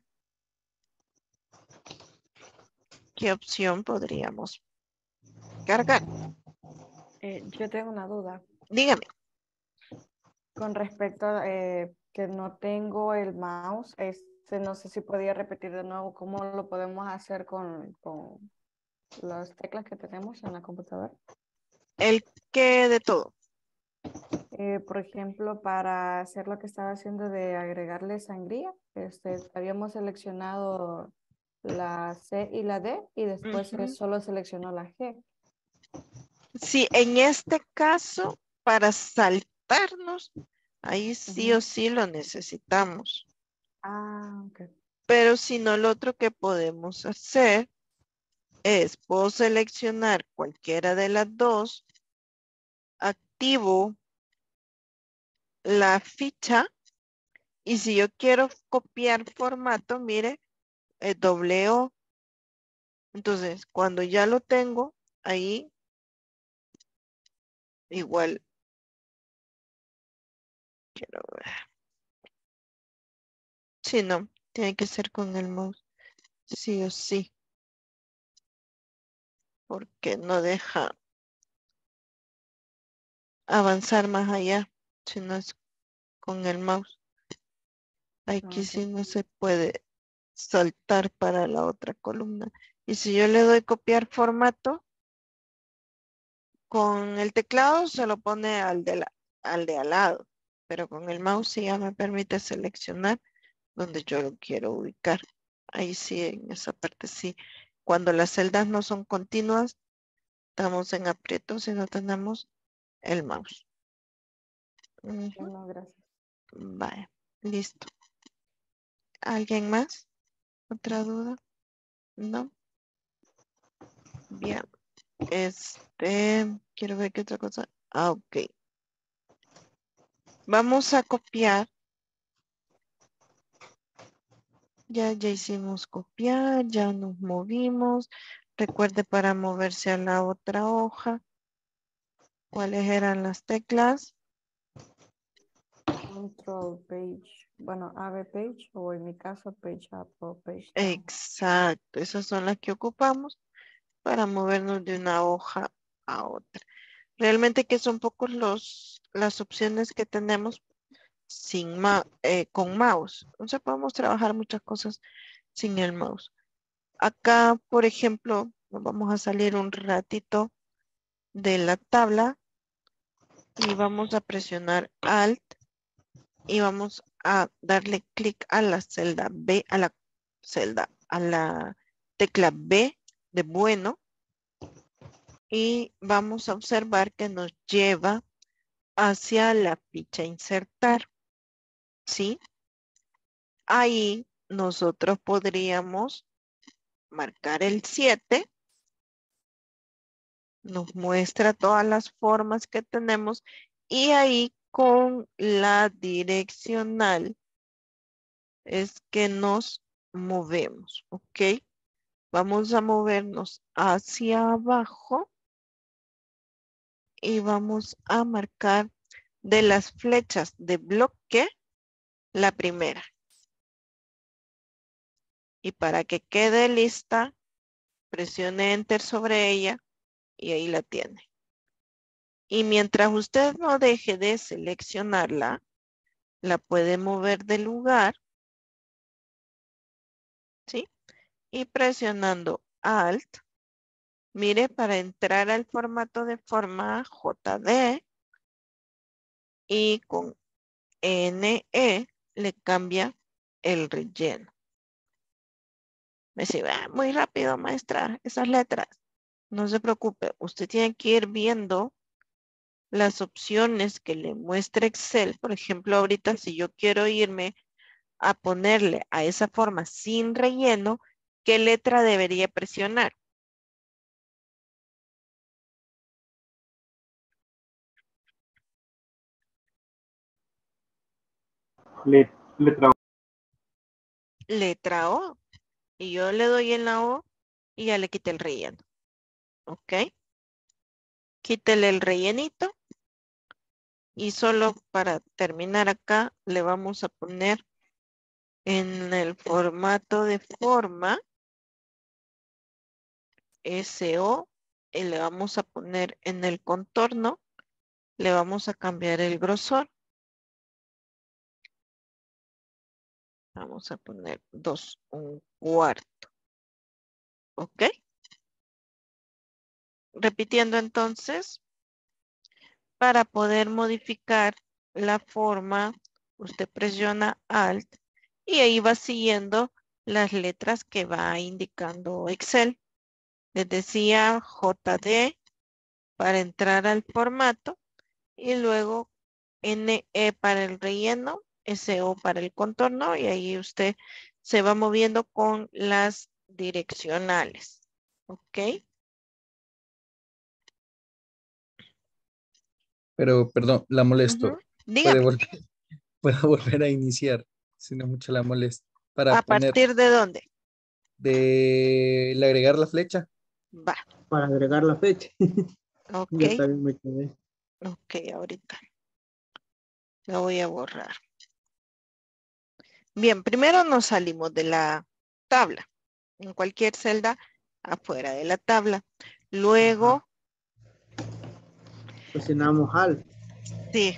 ¿qué opción podríamos cargar? Eh, yo tengo una duda Dígame. con respecto a eh, que no tengo el mouse. Este, no sé si podía repetir de nuevo cómo lo podemos hacer con, con las teclas que tenemos en la computadora. El que de todo. Eh, por ejemplo, para hacer lo que estaba haciendo de agregarle sangría, este, habíamos seleccionado la C y la D y después Ujú. eh, solo seleccionó la G. Sí, en este caso, para saltarnos, ahí sí o Ujú. sí lo necesitamos. Ah, ok. Pero si no, lo otro que podemos hacer es, puedo seleccionar cualquiera de las dos, activo la ficha y si yo quiero copiar formato, mire, eh, doble O. Entonces, cuando ya lo tengo, ahí igual, quiero ver. Sí, no, tiene que ser con el mouse, sí o sí, porque no deja avanzar más allá, si no es con el mouse. Aquí Ok. sí no se puede saltar para la otra columna. Y si yo le doy copiar formato, con el teclado se lo pone al de, la, al de al lado, pero con el mouse sí ya me permite seleccionar donde yo lo quiero ubicar. Ahí sí, en esa parte sí. Cuando las celdas no son continuas, estamos en aprietos y no tenemos el mouse. Ujú. No, gracias. Vale, listo. ¿Alguien más? ¿Otra duda? No. Bien. Este, quiero ver qué otra cosa. Ah, ok. Vamos a copiar Ya, ya hicimos copiar, ya nos movimos. Recuerde para moverse a la otra hoja. ¿Cuáles eran las teclas? Control page. Bueno, A B page o en mi caso page up o page down. Exacto, esas son las que ocupamos para movernos de una hoja a otra. Realmente que son pocos los, las opciones que tenemos sin ma- eh, con mouse. O sea, podemos trabajar muchas cosas sin el mouse. Acá, por ejemplo, nos vamos a salir un ratito de la tabla y vamos a presionar Alt y vamos a darle clic a la celda B, a la celda, a la tecla B de bueno y vamos a observar que nos lleva hacia la ficha insertar, ¿sí? Ahí nosotros podríamos marcar el siete, nos muestra todas las formas que tenemos y ahí con la direccional es que nos movemos, ¿ok? Vamos a movernos hacia abajo y vamos a marcar de las flechas de bloque la primera. Y para que quede lista, presione Enter sobre ella y ahí la tiene. Y mientras usted no deje de seleccionarla, la puede mover del lugar, ¿sí? Y presionando Alt, mire, para entrar al formato de forma J D y con N E le cambia el relleno. Me dice, "Ah, muy rápido, maestra, esas letras". No se preocupe, usted tiene que ir viendo las opciones que le muestra Excel. Por ejemplo, ahorita si yo quiero irme a ponerle a esa forma sin relleno, ¿qué letra debería presionar? Le- letra O. Letra O. Y yo le doy en la O y ya le quité el relleno. ¿Ok? Quítele el rellenito. Y solo para terminar acá, le vamos a poner en el formato de forma S O y le vamos a poner en el contorno, le vamos a cambiar el grosor. Vamos a poner dos, un cuarto. ¿Ok? Repitiendo entonces, para poder modificar la forma, usted presiona Alt y ahí va siguiendo las letras que va indicando Excel. Les decía J D para entrar al formato y luego N E para el relleno, S O para el contorno y ahí usted se va moviendo con las direccionales. ¿Ok? Pero, perdón, la Ujú. molesto. Puede Dígame, volver, puede volver a iniciar, si no mucho la molesto. Para ¿a poner, partir de dónde? de le agregar la flecha. Va, Para agregar la fecha. ok, Yo también me quedé. ok, ahorita la voy a borrar. Bien, primero nos salimos de la tabla, en cualquier celda afuera de la tabla. Luego, Presionamos Alt. sí,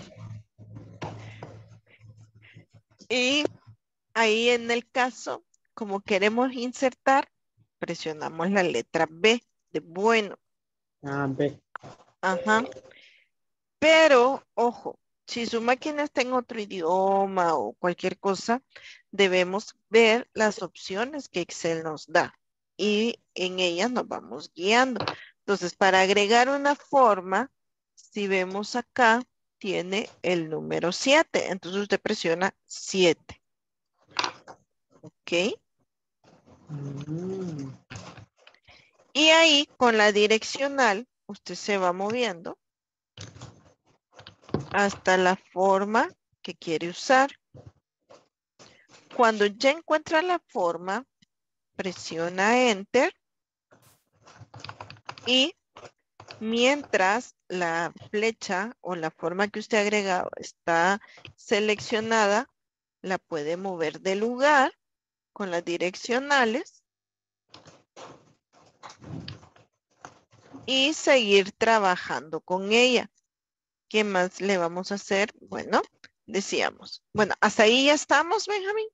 y ahí en el caso, como queremos insertar, presionamos la letra B de bueno. Ah, B. Ajá. Pero, ojo, si su máquina está en otro idioma o cualquier cosa, debemos ver las opciones que Excel nos da y en ellas nos vamos guiando. Entonces, para agregar una forma, si vemos acá, tiene el número siete. Entonces usted presiona siete. ¿Ok? Mm. Y ahí con la direccional, usted se va moviendo hasta la forma que quiere usar. Cuando ya encuentra la forma, presiona Enter y mientras la flecha o la forma que usted ha agregado está seleccionada, la puede mover de lugar con las direccionales y seguir trabajando con ella. ¿Qué más le vamos a hacer? Bueno, decíamos. Bueno, hasta ahí ya estamos, Benjamín.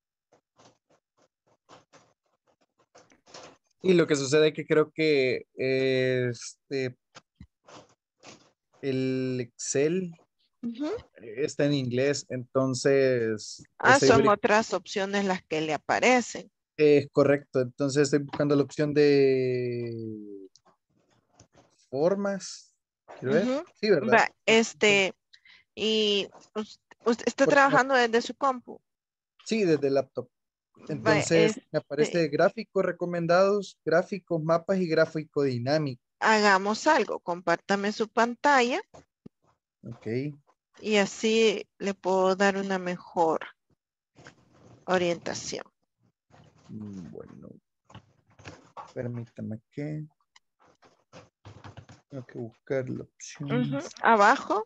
Y lo que sucede es que creo que este, el Excel Ujú. está en inglés, entonces Ah, estoy son veri- otras opciones las que le aparecen. es correcto, entonces estoy buscando la opción de formas. ¿Quiero ver? Ujú. Sí, ¿verdad? Va, este, y us- usted está Porque me- trabajando desde su compu. sí, desde el laptop. Va, Entonces me este, aparece gráficos recomendados, gráficos, mapas y gráfico dinámico. hagamos algo, compártame su pantalla Ok. y así le puedo dar una mejor orientación. Mm, Bueno, permítame que tengo que buscar la opción. Ujú. Abajo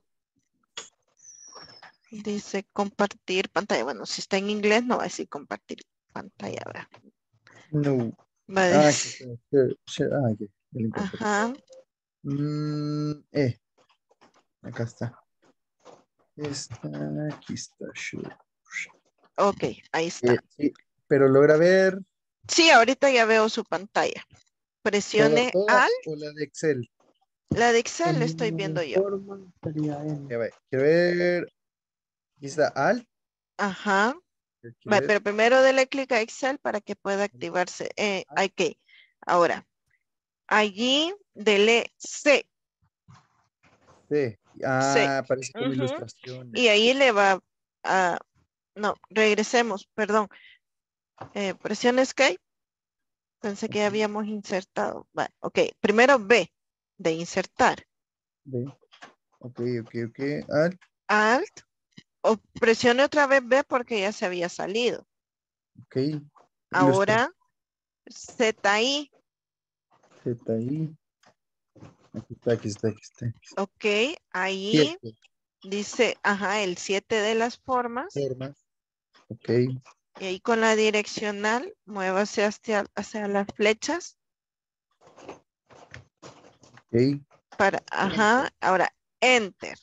dice compartir pantalla. Bueno, si está en inglés no va a decir compartir pantalla, ¿verdad? No. Va a Ah, aquí decir, está. Share- share- Ah, ya, ya lo encontré. ajá, Mm, eh, acá está. Está, aquí está. Share. ok, ahí está. Eh, sí, pero logra ver Sí, ahorita ya veo su pantalla. toda, Presione Alt, todas o la de Excel. la de Excel la estoy En viendo la yo. forma sería N. Ya ve, quiero ver. Aquí está Alt. Ajá. Quiero Va, ver. pero primero dele clic a Excel para que pueda activarse. Eh, Alt, ok. Ahora, allí dele C. C. C. Ah, parece como Ujú. ilustraciones. Y ahí le va a... No, regresemos, perdón. Eh, presione Escape. Pensé que ya Ok, habíamos insertado. Va, ok, primero B de insertar. ve. Ok, ok, ok. Alt. Alt. O presione otra vez B porque ya se había salido. Ok. Ilustra. Ahora Z I. Z I. Aquí está, aquí está, aquí está. Ok, ahí Siete dice, ajá, el siete de las formas. formas. Ok, Y ahí con la direccional, muévase hacia, hacia las flechas. ok. Para, ajá, ahora Enter.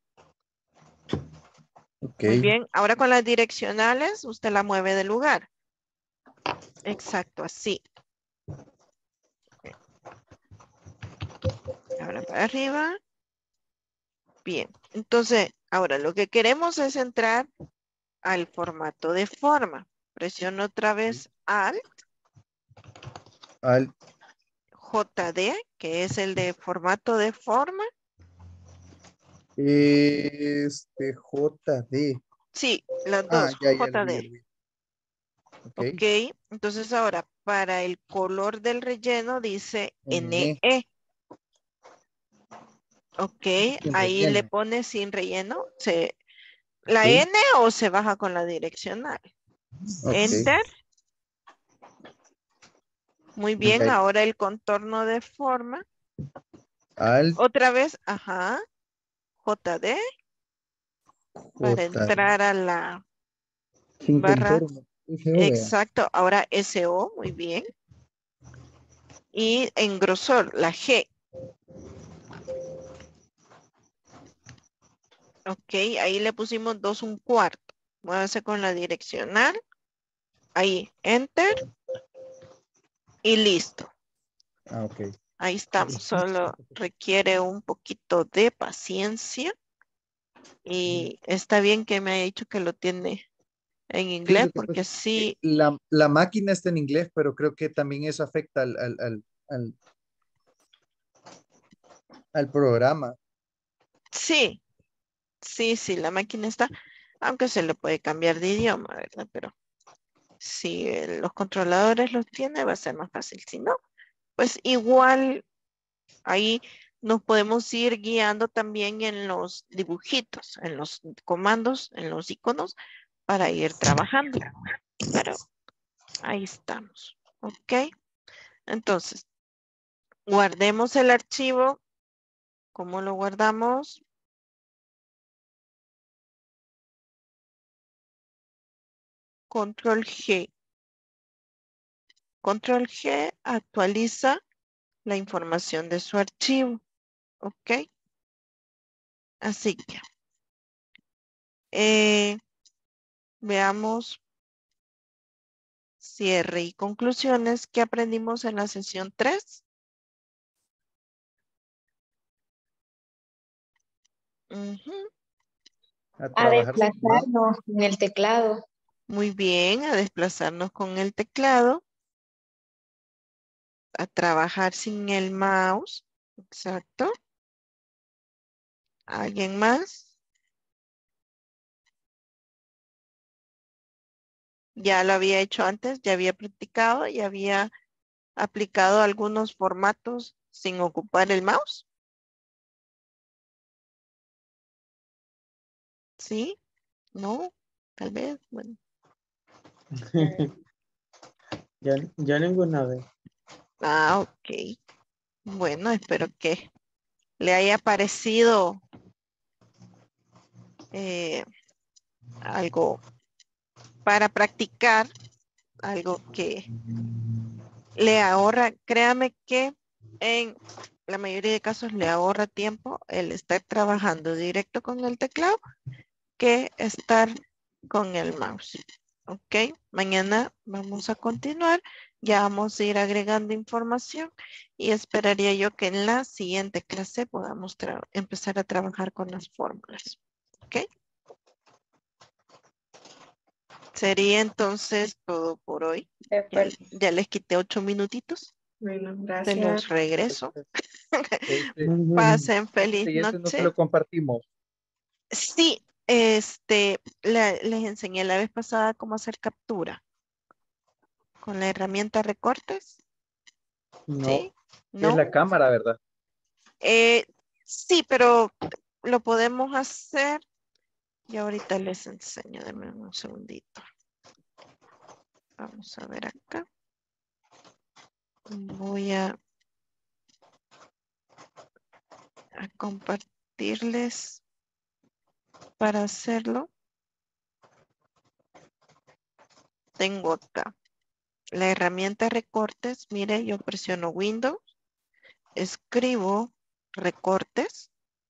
Ok. Muy bien, ahora con las direccionales, usted la mueve del lugar. Exacto, así. Ahora para arriba. Bien, entonces, ahora lo que queremos es entrar al formato de forma. Presiono otra vez Alt, Alt. J D, que es el de formato de forma. Este J D. Sí, las Ah, dos, ya, ya lo vi, ya J D. lo vi. Ok. Ok, entonces ahora para el color del relleno dice N E. N E. Ok, Sin ahí le relleno. pone sin relleno. Se, ¿La Ok. N o se baja con la direccional? Ok. Enter. Muy bien, Ok. ahora el contorno de forma. Alt. Otra vez, ajá, J D para J D. entrar a la Sin barra. contorno. F O, vea. Exacto, ahora S O, muy bien. Y en grosor, la G. Ok, ahí le pusimos dos un cuarto. Muévase con la direccional. Ahí, Enter. Y listo. Ah, ok. Ahí estamos. Solo requiere un poquito de paciencia. Y está bien que me haya dicho que lo tiene en Sí, inglés lo que pasa porque es que sí, la, la máquina está en inglés, pero creo que también eso afecta al, al, al, al, al programa. sí, sí, sí, la máquina está, aunque se le puede cambiar de idioma, ¿verdad? Pero si eh, los controladores los tiene, va a ser más fácil. Si no, pues igual ahí nos podemos ir guiando también en los dibujitos, en los comandos, en los iconos para ir trabajando. pero ahí estamos. Ok. Entonces, guardemos el archivo. ¿Cómo lo guardamos? Control G. Control G actualiza la información de su archivo. Ok. Así que eh, veamos cierre y conclusiones que aprendimos en la sesión tres. Ujú. A A trabajar sin mouse. desplazarnos en el teclado. Muy bien, a desplazarnos con el teclado, a trabajar sin el mouse. Exacto. ¿Alguien más? Ya lo había hecho antes, ya había practicado, ya había aplicado algunos formatos sin ocupar el mouse. ¿Sí? ¿No? Tal vez. Bueno. Ya, ya ninguna vez. Ah, ok. Bueno, espero que le haya parecido eh, algo para practicar, algo que le ahorra, créame que en la mayoría de casos le ahorra tiempo el estar trabajando directo con el teclado que estar con el mouse. Ok, mañana vamos a continuar, ya vamos a ir agregando información y esperaría yo que en la siguiente clase podamos empezar a trabajar con las fórmulas. Ok. Sería entonces todo por hoy. Ya, ya les quité ocho minutitos. Bueno, Se gracias. los regreso. Este, Pasen feliz este, este no se noche. lo compartimos. Sí, este, la- les enseñé la vez pasada cómo hacer captura con la herramienta recortes. No. ¿Sí? Es ¿No? la cámara, ¿verdad? Eh, sí, pero lo podemos hacer. Y ahorita les enseño, denme un segundito. Vamos a ver acá. Voy a, a compartirles para hacerlo. Tengo acá la herramienta recortes. Mire, yo presiono Windows, escribo recortes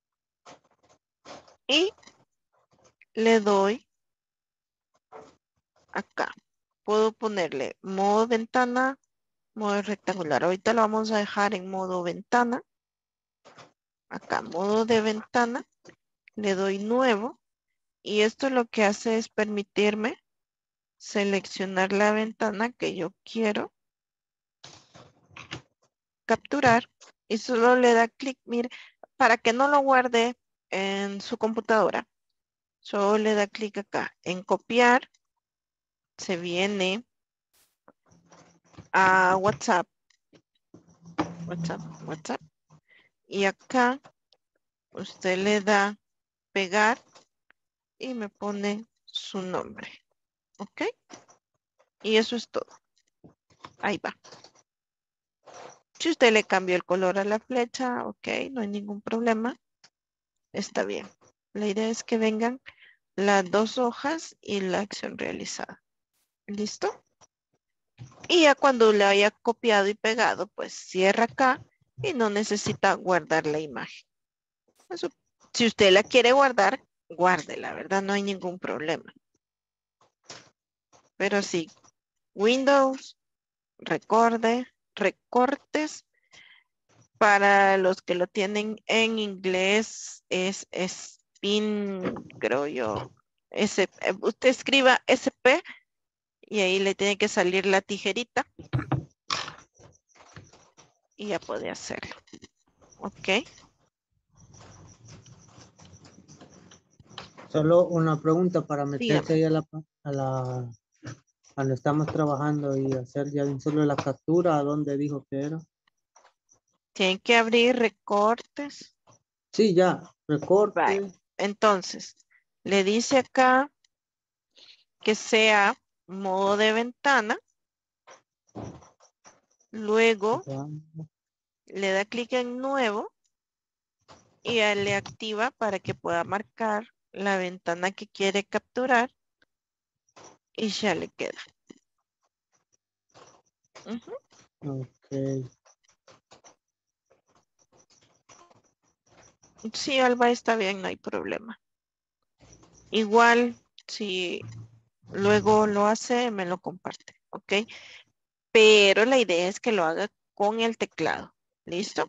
y le doy acá. Puedo ponerle modo ventana, modo rectangular. Ahorita lo vamos a dejar en modo ventana. Acá, modo de ventana. Le doy nuevo. Y esto lo que hace es permitirme seleccionar la ventana que yo quiero capturar. Y solo le da clic, mire, para que no lo guarde en su computadora. Solo le da clic acá en copiar. Se viene a WhatsApp. WhatsApp, WhatsApp. Y acá usted le da pegar y me pone su nombre. ¿Ok? Y eso es todo. Ahí va. Si usted le cambió el color a la flecha, ok, no hay ningún problema. Está bien. La idea es que vengan las dos hojas y la acción realizada. ¿Listo? Y ya cuando le haya copiado y pegado, pues cierra acá y no necesita guardar la imagen. Eso, si usted la quiere guardar, guárdela, ¿verdad? No hay ningún problema. Pero sí, Windows, recorde, recortes. Para los que lo tienen en inglés es spin, creo yo. S, eh, usted escriba S P y ahí le tiene que salir la tijerita y ya puede hacerlo. Ok. Solo una pregunta para meterse Dígame. ahí a la, a la, cuando estamos trabajando y hacer ya solo la captura, ¿a dónde dijo que era? Tienen que abrir recortes. Sí, ya, recorte. Right. Entonces, le dice acá que sea modo de ventana. Luego le da clic en nuevo y ya le activa para que pueda marcar la ventana que quiere capturar y ya le queda. Uh-huh. Ok. Sí, Alba, está bien, no hay problema. Igual, si luego lo hace, me lo comparte, ¿ok? Pero la idea es que lo haga con el teclado. ¿Listo?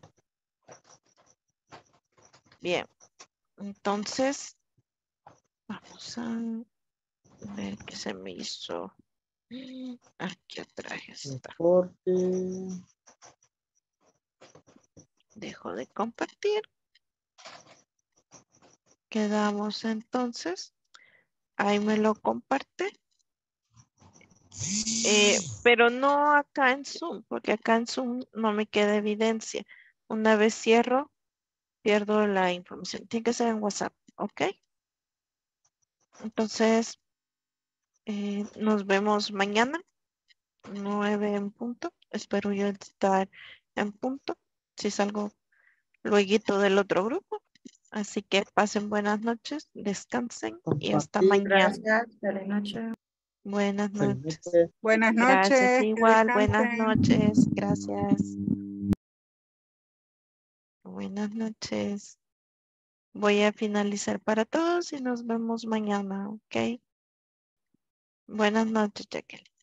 Bien. Entonces, vamos a ver qué se me hizo. Aquí atrás está. Reporte. Dejo de compartir. Quedamos entonces. Ahí me lo comparte. Eh, pero no acá en Zoom, porque acá en Zoom no me queda evidencia. Una vez cierro, pierdo la información. Tiene que ser en WhatsApp, ¿ok? Entonces, eh, nos vemos mañana, nueve en punto. Espero yo estar en punto. Si salgo luego del otro grupo. Así que pasen buenas noches, descansen y hasta Compartir. mañana. Gracias. Feliz noche. Buenas Buenas noches. noches. Buenas Gracias, noches, que igual. Buenas descansen. noches. Gracias. Buenas noches. Voy a finalizar para todos y nos vemos mañana, ¿ok? Buenas noches, Jacqueline.